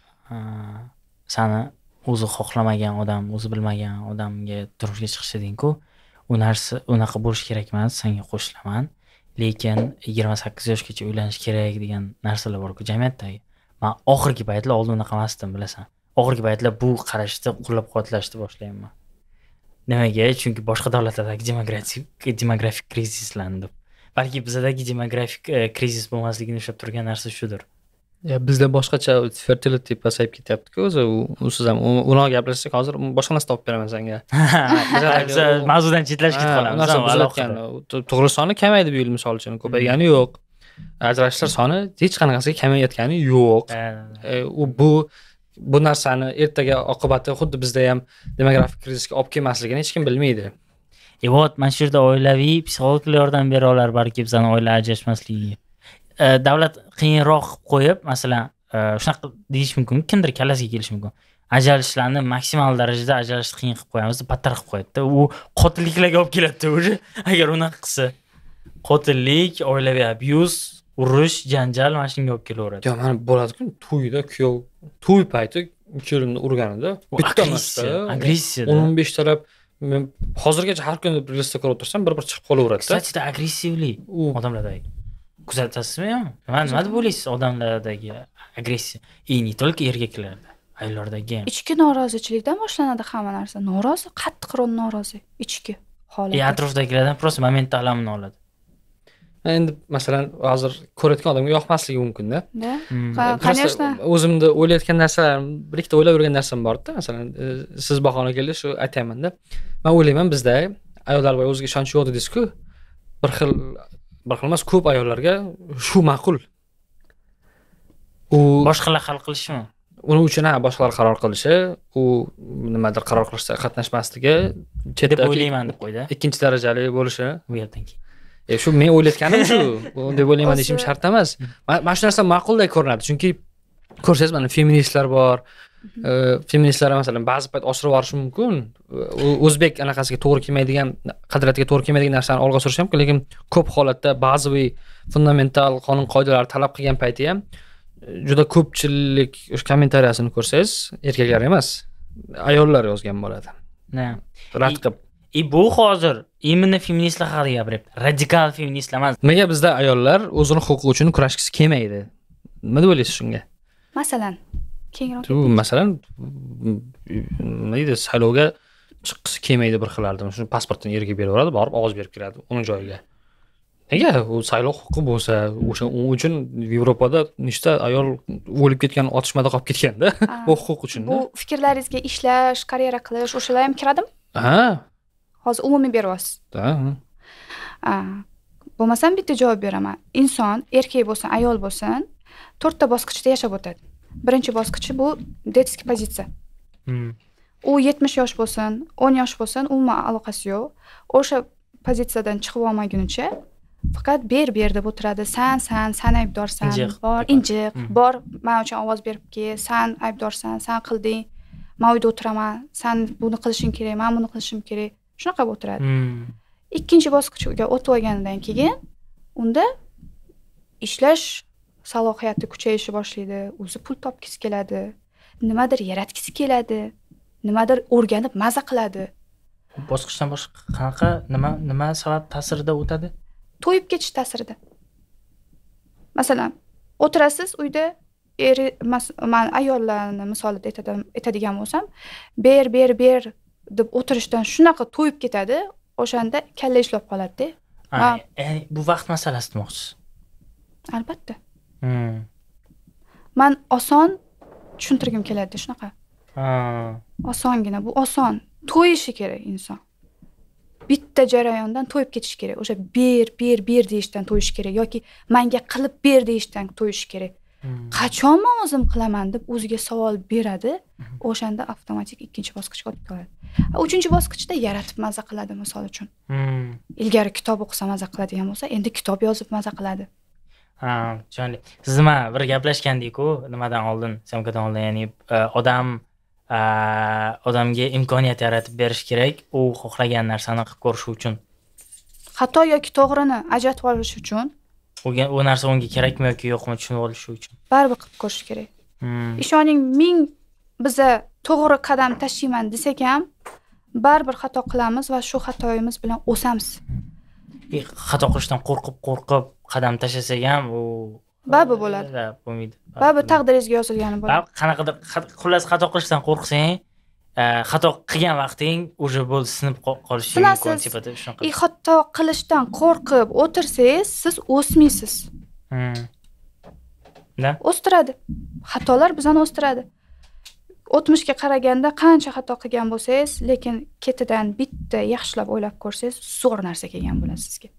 sani o'zi xohlamagan odam, o'zi bilmagan odamga turmushga chiqishading-ku, u narsa unaqa bo'lish kerak emas, senga qo'shilaman. Lekin yigirma sakkiz yoshgacha uylanish kerak degan narsalar bor-ku jamiyatdagi. Men oxirgi paytlar oldin unaqa emasdim, bilasan. Oxirgi paytlar bu qarashni qo'llab-quvvatlashni boshlayman. Nimaga? Chunki boshqa davlatlardagi demografik demografik krizislarni. Balki bizdagi demografik krizis bo'lmasligini ushlab turgan narsa shudir. Ya bizda boshqacha fertility pasayib ketyapti-ku, o'zi usiz ham uni gaplashsak hozir boshqa narsa topib beraman senga. Biz mavzudan chetlashib ketib qolamiz. Tug'ilish soni kamaydi bu yil misol uchun, ko'paygani yo'q. Ajrashishlar soni hech qanaqasiga kamayayotgani yo'q. U bu bu narsani ertaga oqibati xuddi bizda ham demografik krizisga olib kelmasligini hech kim bilmaydi. E vot, mana shu yerda oilaviy psixologlar yordam bera olar balki bizning oila ajrashmasligiga. Davlat qiyinroq qo'yib, masalan, shunaqa deyish mumkin, kimdir kallasiga kelishi mumkin. Ajralishlarni maksimal darajada ajralishni qiyin qilib qo'yamiz, battar qilib qo'yadi. U qotilliklarga olib keladi o'zi. Agar unaqa qilsa, qotillik, oilaviy abuz, urush, janjal mana shunga olib kelaveradi. Yo, mana bo'ladi-ku, to'yda kuyov, to'y payti kelinni urganida bitta narsa, agressiya, o'n besh talab. Men hozirgacha har kuni bir listda ko'rib o'tirsam, bir-bir chiqib qolaveradi-da. Kstatida agressivli odamlardagi. Kuzatasizmi? Nima nima deb o'ylaysiz odamlardagi agressiya? И не только erkaklarda, ayollardagi. Ichki norozichilikdan boshlanadi hamma narsa. Norozi, qattiqroq norozi, ichki holat. E atrofdagilardan просто moment alamini oladi. Endi masalan, hozir ko'rayotgan odamga yoqmasligi mumkin-da. Ha, конечно. O'zimda o'ylayotgan narsalarim, bir ikkita o'ylab yurgan narsam bor-da. Masalan, siz bahona keldi, shu aytayman-da. Men o'ylayman, bizda ayollar va o'ziga ishonch yo'q dedingiz-ku. Bir xil bir xil emas, ko'p ayollarga shu ma'qul. U boshqalar hal qilishmi? Uning uchun ha, boshqalar qaror qilishi, u nimadir qaror qilishda qatnashmasligi, deb o'ylayman deb qo'ydi. Ikkinchi darajali bo'lishi bu yerdan keyin. E shu men o'ylayotganim shu. Deb o'ylayman deshim shart emas. Mana shu narsa ma'quldek ko'rinadi, chunki ko'rsangiz, mana feministlar bor. Feministlar masalan ba'zi payt oshirib yuborishi mumkin. O'zbek anaqasiga to'g'ri kelmaydigan, qadriyatiga to'g'ri kelmaydigan narsani olg'a surish mumkin, lekin ko'p holatda ba'zi fundamental qonun qoidalarni talab qilgan payti ham juda ko'pchilik o'sha kommentariyasini ko'rsangiz, erkaklar emas, ayollar yozgan bo'ladi. Ha. Rad qilib. И bu hozir imенно feministlar haqida gapiryapti. Radikal feministlar emas. Nega bizda ayollar o'zini huquqi uchun kurashgisi kelmaydi? Nima deb o'ylaysiz shunga? Masalan, kengroq. Bu masalan, nima deydi, saylovga chiqqisi kelmaydi bir xillarda. Shuni pasportini eriga beraveradi, borib ovoz berib keladi uning joyiga. Nega u saylov huquqi bo'lsa, o'sha u uchun Yevropada nechta ayol o'lib ketgan otishmada qolib ketganda, bu huquq uchun. Bu fikrlaringizga ishlash, karyera qilish, o'shalar ham kiradimi? Ha. Hozir umumiy beryapsiz. Ha. Ha. Bo'lmasam bitta javob beraman. Inson, erkak bo'lsin, ayol bo'lsin, to'rtta bosqichda yashab o'tadi. Birinchi bosqichi bu detskiy pozitsiya. Hmm. U yetmish yosh bo'lsin, o'n yosh bo'lsin, umuman aloqasi yo'q. O'sha pozitsiyadan chiqib olmagunicha faqat ber ber deb o'tiradi. San, san, san aybdorsan, bor, injiq, bor, men uchun ovoz berib kel, san aybdorsan, san qilding, men uyda o'tiraman, san buni qilishing kerak, men buni qilishim kerak. Shunaqa bo'lib o'tiradi. Ikkinchi bosqichga o'tib olgandan keyin unda ishlash salohiyati kuchayishni boshlaydi, o'zi pul topgisi keladi, nimadir yaratgisi keladi, nimadir o'rganib maza qiladi. Bosqichdan boshqa qanaqa nima nima sabab ta'sirida o'tadi? To'yib ketish ta'sirida. Masalan, o'tirasiz uyda, eri men ayollarni misolida aytadigan bo'lsam, ber ber ber deb o'tirishdan shunaqa to'yib ketadi, o'shanda kalla ishlab qoladi-da. Ya'ni bu vaqt masalasi demoqchisiz. Albatta. Hmm. Men oson tushuntirgim keladi shunaqa. Ha. Osongina, bu oson. To'yishi kerak inson. Bitta jarayondan to'yib ketish kerak. O'sha ber, ber, ber deyishdan to'yish kerak yoki menga qilib ber deyishdan to'yish kerak. Hmm. Qachon men o'zim qilaman deb o'ziga savol beradi, o'shanda avtomatik ikkinchi bosqichga o'tib qoladi. Uchinchi bosqichda yaratib maza qiladi, misol uchun. Hmm. Ilgari kitob o'qisa maza qiladigan bo'lsa, endi kitob yozib maza qiladi. Ha, tushunli. Siz nima bir gaplashgandik-ku, nimadan oldin, syomkadan oldin, ya'ni odam odamga imkoniyat yaratib berish kerak, u xohlagan narsani qilib ko'rish uchun. Xato yoki to'g'rini ajratib olish uchun. U narsa unga kerakmi yoki yo'qmi tushunib olish uchun. Baribir qilib ko'rish kerak. Ishoning, ming biza to'g'ri qadam tashlayman desak ham, baribir xato qilamiz va shu xatoyimiz bilan o'samiz. Xato qilishdan qo'rqib, qo'rqib qadam tashlasak ham u baribir bo'ladi. Bo'lmaydi. Baribir taqdiringizga yozilgani bo'ladi. Qanaqadir xullas xato qilishdan qo'rqsang, xato qilgan vaqting уже bo'ldi, sinib qolishi mumkin sifati shunaqa. I xato qilishdan qo'rqib o'tirsangiz, siz o'smaysiz. Hmm. Da? O'stiradi. Xatolar bizani o'stiradi. O'tmishga qaraganda qancha xato qilgan bo'lsangiz, lekin ketidan bitta yaxshilab o'ylab ko'rsangiz, zo'r narsa kelgan bo'ladi sizga.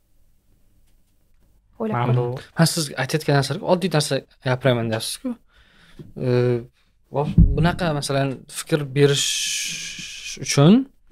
O'ylab ko'ring. Men siz aytayotgan narsaga oddiy narsa gapiraman deyapsiz-ku. Bunaqa masalan fikr berish uchun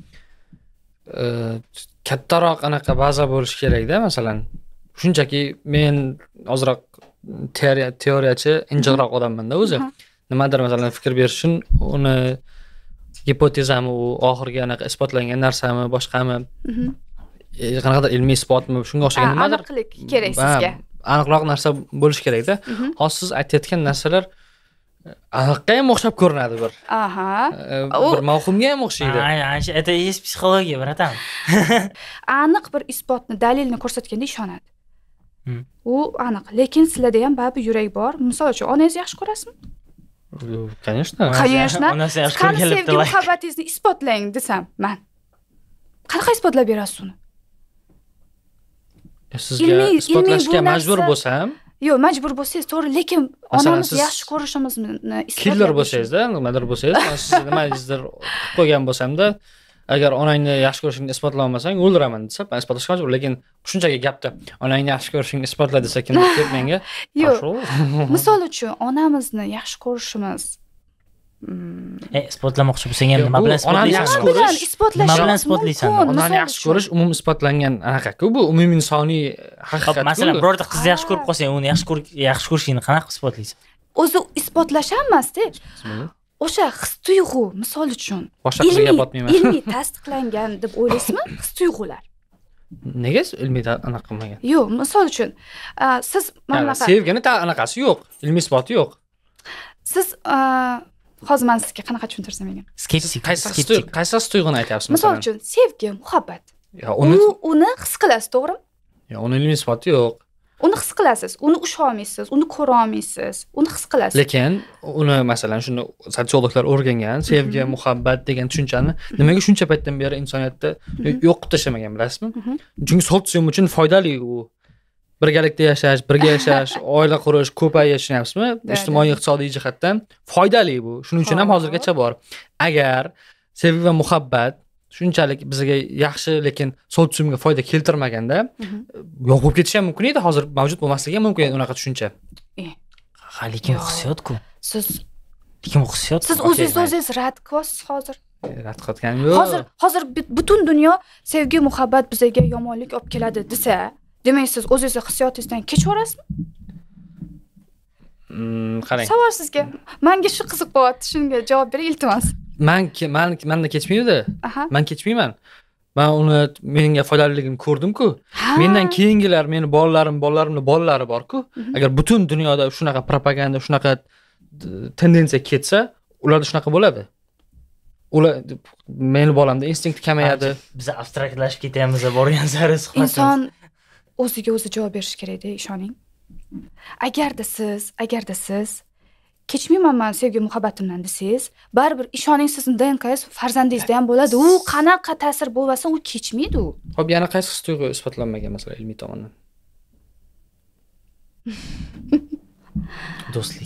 kattaroq anaqa baza bo'lish kerak-da, masalan. Shunchaki men ozroq teoriyachi, injiqroq odamman-da o'zi. Nimadir masalan fikr berish uchun uni gipotezami, u oxirgi anaqa isbotlangan narsami, boshqami, qanaqadir ilmiy isbotmi, shunga o'xshagan nimadir aniqlik kerak sizga. Aniqroq narsa bo'lish kerak-da. Hozir siz aytayotgan narsalar aniqqa ham o'xshab ko'rinadi bir. Aha. Bir mavhumga ham o'xshaydi. Ayni, это есть psixologiya, bratан. Aniq bir isbotni, dalilni ko'rsatganda ishonadi. U aniq, lekin sizlarda ham baribir yurak bor. Misol uchun, onangizni yaxshi ko'rasizmi? Конечно. Конечно. Onasi yaxshi Qani ko'rganlikda. sevgi muhabbatingizni isbotlang desam, men. Qanaqa isbotlab berasiz uni? Sizga isbotlashga majbur bo'lsam, yo'q, majbur bo'lsangiz, to'g'ri, lekin onamizni yaxshi ko'rishimizni isbotlab killer bo'lsangiz-da, nimadir bo'lsangiz, men sizni nimangizdir qo'ygan bo'lsam-da, agar onangni yaxshi ko'rishingni isbotlay olmasang, o'ldiraman desa, men isbotlashga majbur, lekin shunchaki gapda onangni yaxshi ko'rishingni isbotla desa, kim deb menga? Yo'q. Misol uchun, onamizni yaxshi ko'rishimiz E, isbotlamoqchi bo'lsang ham nima bilan isbotlaysan? Nima bilan isbotlash? Nima bilan isbotlaysan? Onani yaxshi ko'rish umum isbotlangan anaqa-ku, bu umumiy insoniy haqiqat. Masalan, birorta qizni yaxshi ko'rib qolsang, uni yaxshi ko'rib, yaxshi ko'rishingni qanaqa isbotlaysan? O'zi isbotlash emas-da. O'sha his-tuyg'u, misol uchun. Boshqa qizga botmayman. Ilmiy tasdiqlangan deb o'ylaysizmi? His-tuyg'ular. Nega ilmiy anaqa qilmagan? Yo'q, misol uchun, siz mana bunaqa sevgini anaqasi yo'q, ilmiy isboti yo'q. Siz hozir men sizga qanaqa tushuntirsam ekan? Skeptik, skeptik. Qaysi tuyg'uni aytyapsiz masalan? Misol uchun, sevgi, muhabbat. Ya uni uni his qilasiz, to'g'rimi? Ya uni ilmiy isboti yo'q. uni his qilasiz, uni usha olmaysiz, uni ko'ra olmaysiz, uni his qilasiz. Lekin uni masalan shuni sotsiologlar o'rgangan, sevgi, muhabbat degan tushunchani nimaga shuncha paytdan beri insoniyatda yo'q qilib tashlamagan bilasizmi? Chunki sotsium uchun foydali u. Birgalikda yashash, birga yashash, oila qurish, ko'payish tushunyapsizmi? Ijtimoiy iqtisodiy jihatdan foydali bu. Shuning uchun ham hozirgacha bor. Agar sevgi va muhabbat shunchalik bizga yaxshi, lekin sotsiumga foyda keltirmaganda yo'q bo'lib ketishi ham mumkin edi, hozir mavjud bo'lmasligi ham mumkin edi unaqa tushuncha. Ha, lekin hissiyot-ku. Siz lekin hissiyot. Siz o'zingiz o'zingiz rad qilyapsiz hozir. Rad qilayotganim yo'q. Hozir hozir butun dunyo sevgi, muhabbat bizga yomonlik olib keladi desa, demak siz o'zingizni hissiyotingizdan kechaverasizmi? Hmm, qarang. Savol sizga. Menga shu qiziq bo'lyapti, shunga javob bering iltimos. Men men menda kechmaydi. Men kechmayman. Men uni menga foydaliligini ko'rdim-ku. Mendan keyingilar, meni bolalarim, bolalarimning bolalari bor-ku. Agar butun dunyoda shunaqa propaganda, shunaqa tendensiya ketsa, ularda shunaqa bo'ladi. Ular meni bolamda instinkt kamayadi. Biz abstraktlashib ketyapmiz borgan sari suhbatimiz. Inson o'ziga o'zi javob berish kerak-da, ishoning. Agarda siz, agarda siz kechmayman men sevgi muhabbatimdan desangiz, baribir ishoning sizning D N K ingiz farzandingizda ham bo'ladi. U qanaqa ta'sir bo'lmasa, u kechmaydi u. Xo'p, yana qaysi his-tuyg'u isbotlanmagan masalan ilmiy tomondan? Do'stlik.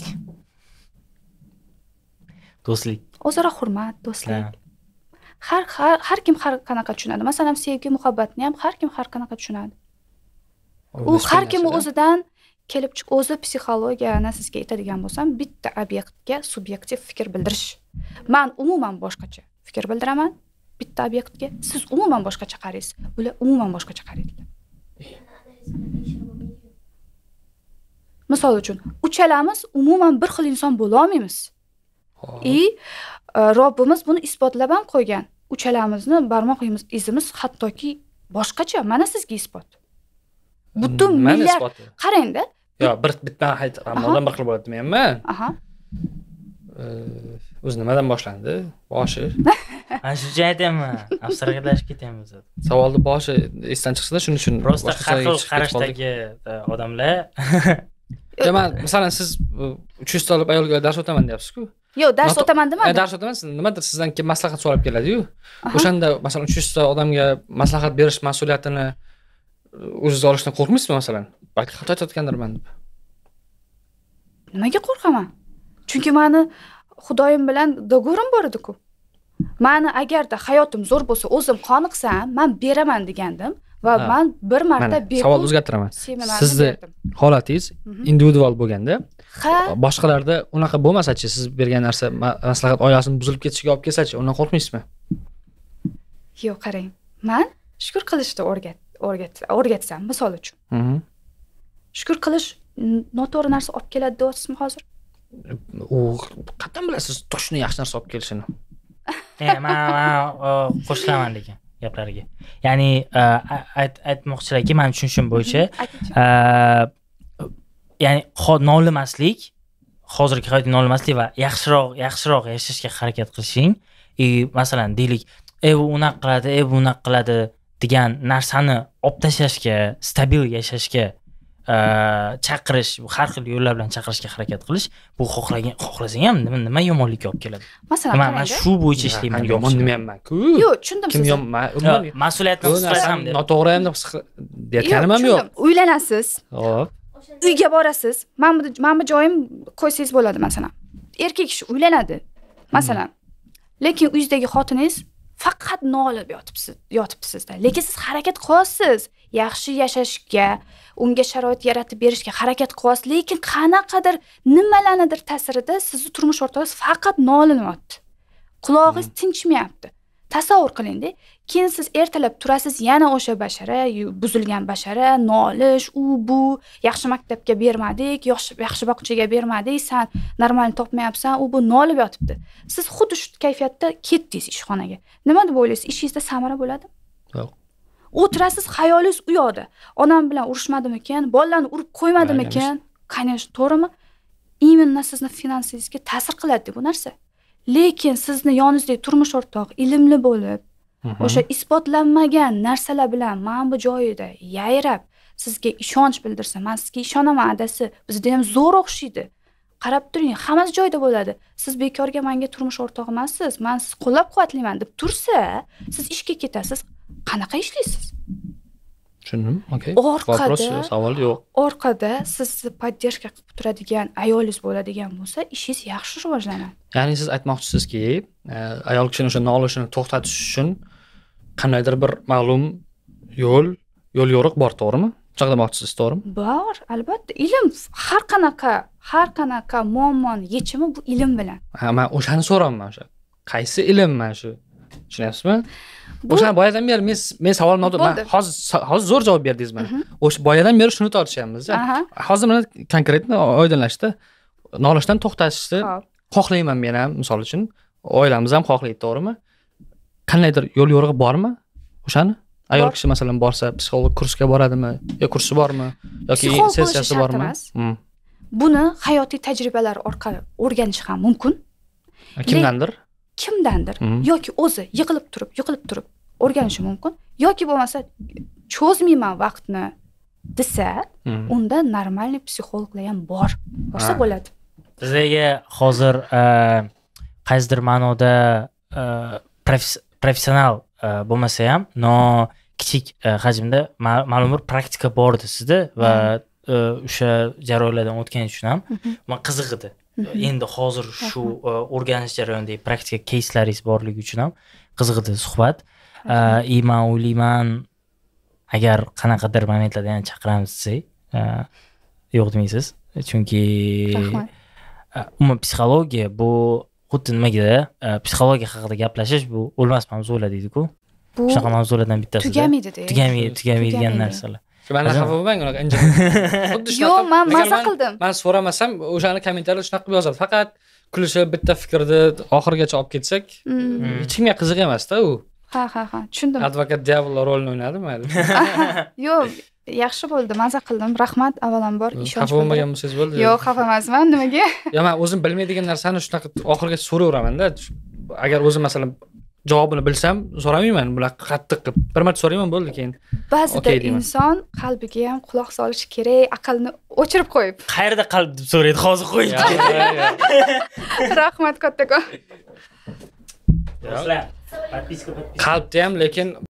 Do'stlik. O'zaro hurmat, do'stlik. Har har har kim har qanaqa tushunadi. Masalan, sevgi muhabbatni ham har kim har qanaqa tushunadi. U har kim o'zidan kelib chiq o'zi psixologiyani sizga aytadigan bo'lsam, bitta obyektga subyektiv fikr bildirish. Men umuman boshqacha fikr bildiraman bitta obyektga, siz umuman boshqacha qaraysiz. Ular umuman boshqacha qaraydilar. Misol uchun, uchalamiz umuman bir xil inson bo'la olmaymiz. I Robbimiz buni isbotlab ham qo'ygan. Uchalamizni barmoq izimiz hattoki boshqacha. Mana sizga isbot. Butun milliard qarang-da. Yo, bir bitta hayt Ramazon bir xil bo'ladi demayman. Aha. O'zi nimadan boshlandi? Boshi. Ana shuncha aytayman. Abstraktlashib ketyapmiz. Savolni boshi esdan chiqsa, shuning uchun prosta har xil qarashdagi odamlar. Ya men masalan siz uch yuz ta olib ayolga dars o'taman deyapsiz-ku. Yo'q, dars o'taman demadim. Dars o'taman, nimadir sizdan kelib maslahat so'rab keladi-yu. O'shanda masalan uch yuz ta odamga maslahat berish mas'uliyatini o'zingiz olishdan qo'rqmaysizmi masalan? Balki xato aytayotgandirman deb. Nimaga qo'rqaman? Chunki meni Xudoyim bilan dogorim bor edi-ku. Meni agarda hayotim zo'r bo'lsa, o'zim qoniqsam, men beraman degandim va men bir marta bepul savol o'zgartiraman. Sizni holatingiz individual bo'lganda, boshqalarda unaqa bo'lmasa-chi, siz bergan narsa maslahat oilasini buzilib ketishiga olib kelsa-chi, undan qo'rqmaysizmi? Yo'q, qarang. Men shukr qilishni o'rgat o'rgat o'rgatsam, misol uchun. Shukr qilish noto'g'ri narsa olib keladi deyapsizmi hozir? U qatdan bilasiz toshni yaxshi narsa olib kelishini? E, men qo'shilaman lekin gaplariga. Ya'ni aytmoqchilarki, men tushunishim bo'yicha, ya'ni nolimaslik, hozirgi hayotda nolimaslik va yaxshiroq, yaxshiroq yashashga harakat qilishing, masalan, deylik, "Ey, u unaqa qiladi, ey, bu unaqa qiladi" degan narsani olib tashlashga, stabil yashashga chaqirish, har xil yo'llar bilan chaqirishga harakat qilish, bu xohlagan, xohlasang ham nima nima yomonlikka olib keladi. Masalan, men shu bo'yicha ishlayman. Yomon demayapman-ku. Yo'q, tushundim sizni. Kim yomon? Mas'uliyatni his qilasam deb. Noto'g'ri ham deb deyotganim ham yo'q. Uylanasiz. Xo'p. Uyga borasiz. Mana bu mana bu joyim qo'ysangiz bo'ladi masalan. Erkak kishi uylanadi. Masalan. Lekin uyingizdagi xotiningiz faqat nolib yotibsiz, yotibsizda. Lekin siz harakat qilyapsiz. Yaxshi yashashga, unga sharoit yaratib berishga harakat qilyapsiz, lekin qanaqadir nimalarnidir ta'sirida sizni turmush o'rtog'ingiz faqat nolinyapti. Qulog'ingiz tinchmayapti. Tasavvur qiling-da. Keyin siz ertalab turasiz, yana o'sha bashara, buzilgan bashara, nolish, u bu, yaxshi maktabga bermadik, yaxshi yaxshi bog'chaga bermadik, sen normal topmayapsan, u bu nolib yotibdi. Siz xuddi shu kayfiyatda ketdingiz ishxonaga. Nima deb o'ylaysiz? Ishingizda samara bo'ladimi? Yo'q. O'tirasiz, xayolingiz u yoqda. Onam bilan urushmadimikan, bolalarni urib qo'ymadimikan? Конечно, to'g'rimi? Именно sizni finansingizga ta'sir qiladi bu narsa. Lekin sizni yoningizdagi turmush o'rtoq ilmli bo'lib, o'sha isbotlanmagan narsalar bilan mana bu joyida yayrab, sizga ishonch bildirsa, men sizga ishonaman adasi, bizda ham zo'r o'xshaydi. Qarab turing, hammasi joyida bo'ladi. Siz bekorga menga turmush o'rtog'i emassiz, men sizni qo'llab-quvvatlayman deb tursa, siz ishga ketasiz. Qanaqa ishlaysiz? Tushundim. Okay. Orqada savol yo'q. Orqada sizni podдержка qilib turadigan ayolingiz bo'ladigan bo'lsa, ishingiz yaxshi rivojlanadi. Ya'ni siz aytmoqchisizki, ayol kishini o'sha nolishini to'xtatish uchun qandaydir bir ma'lum yo'l, yo'l yo'riq bor, to'g'rimi? Chaq demoqchisiz, to'g'rimi? Bor, albatta. Ilm har qanaqa, har qanaqa muammoni yechimi bu ilm bilan. Ha, men o'shani so'raman o'sha. Qaysi ilm men shu? Tushunyapsizmi? O'shani boyadan beri men men savolimni oldim. Men hozir hozir zo'r javob berdingiz mana. O'sha boyadan beri shuni tortishyapmiz. Hozir mana konkretni oydinlashdi. Nolishdan to'xtatishni xohlayman men ham, misol uchun, oilamiz ham xohlaydi, to'g'rimi? Qandaydir yo'l yo'rig'i bormi? O'shani? Ayol kishi masalan borsa, psixolog kursga boradimi? Yo kursi bormi? Yoki sessiyasi bormi? Buni hayotiy tajribalar orqali o'rganish ham mumkin. Kimdandir? Kimdandir yoki o'zi yiqilib turib, yiqilib turib o'rganishi mumkin. Yoki bo'lmasa cho'zmayman vaqtni desa, unda normalniy psixologlar ham bor. Bo'lsa bo'ladi. Bizga hozir qaysidir ma'noda professional bo'lmasa ham, no kichik hajmda ma'lum bir praktika bor edi sizda va o'sha jarayonlardan o'tganingiz uchun ham men qiziq edi. Endi hozir shu o'rganish jarayonidagi praktika кейslaringiz borligi uchun ham qiziq edi suhbat. И men o'ylayman, agar qanaqadir momentlarda yana chaqiramiz desak, yo'q demaysiz. Chunki umuman psixologiya bu xuddi nimagada, psixologiya haqida gaplashish bu o'lmas mavzular deydi-ku. Shunaqa mavzulardan bittasi. Tugamaydi deydi. Tugamaydi, tugamaydigan narsalar. Mana xafa bo'lmang, unaqa injiq. Xuddi shunaqa. Yo'q, men maza qildim. Men so'ramasam, o'shani kommentariyada shunaqa qilib yozadi. Faqat kulishib bitta fikrni oxirigacha olib ketsak, hech kimga qiziq emas-da u. Ha, ha, ha, tushundim. Advokat diavol rolini o'ynadi mayli. Yo'q, yaxshi bo'ldi, maza qildim. Rahmat, avvalambor ishonch. Xafa bo'lmagan bo'lsangiz bo'ldi. Yo'q, xafa emasman, nimaga? Yo'q, men o'zim bilmaydigan narsani shunaqa oxirigacha so'raveraman-da. Agar o'zim masalan javobini bilsam, so'ramayman, bular qattiq qilib. Bir marta so'rayman, bo'ldi keyin. Ba'zida inson qalbiga ham quloq solish kerak, aqlni o'chirib qo'yib. Qayerda qalb deb so'raydi, hozir qo'yib. Rahmat kattakon. Qalbda ham, lekin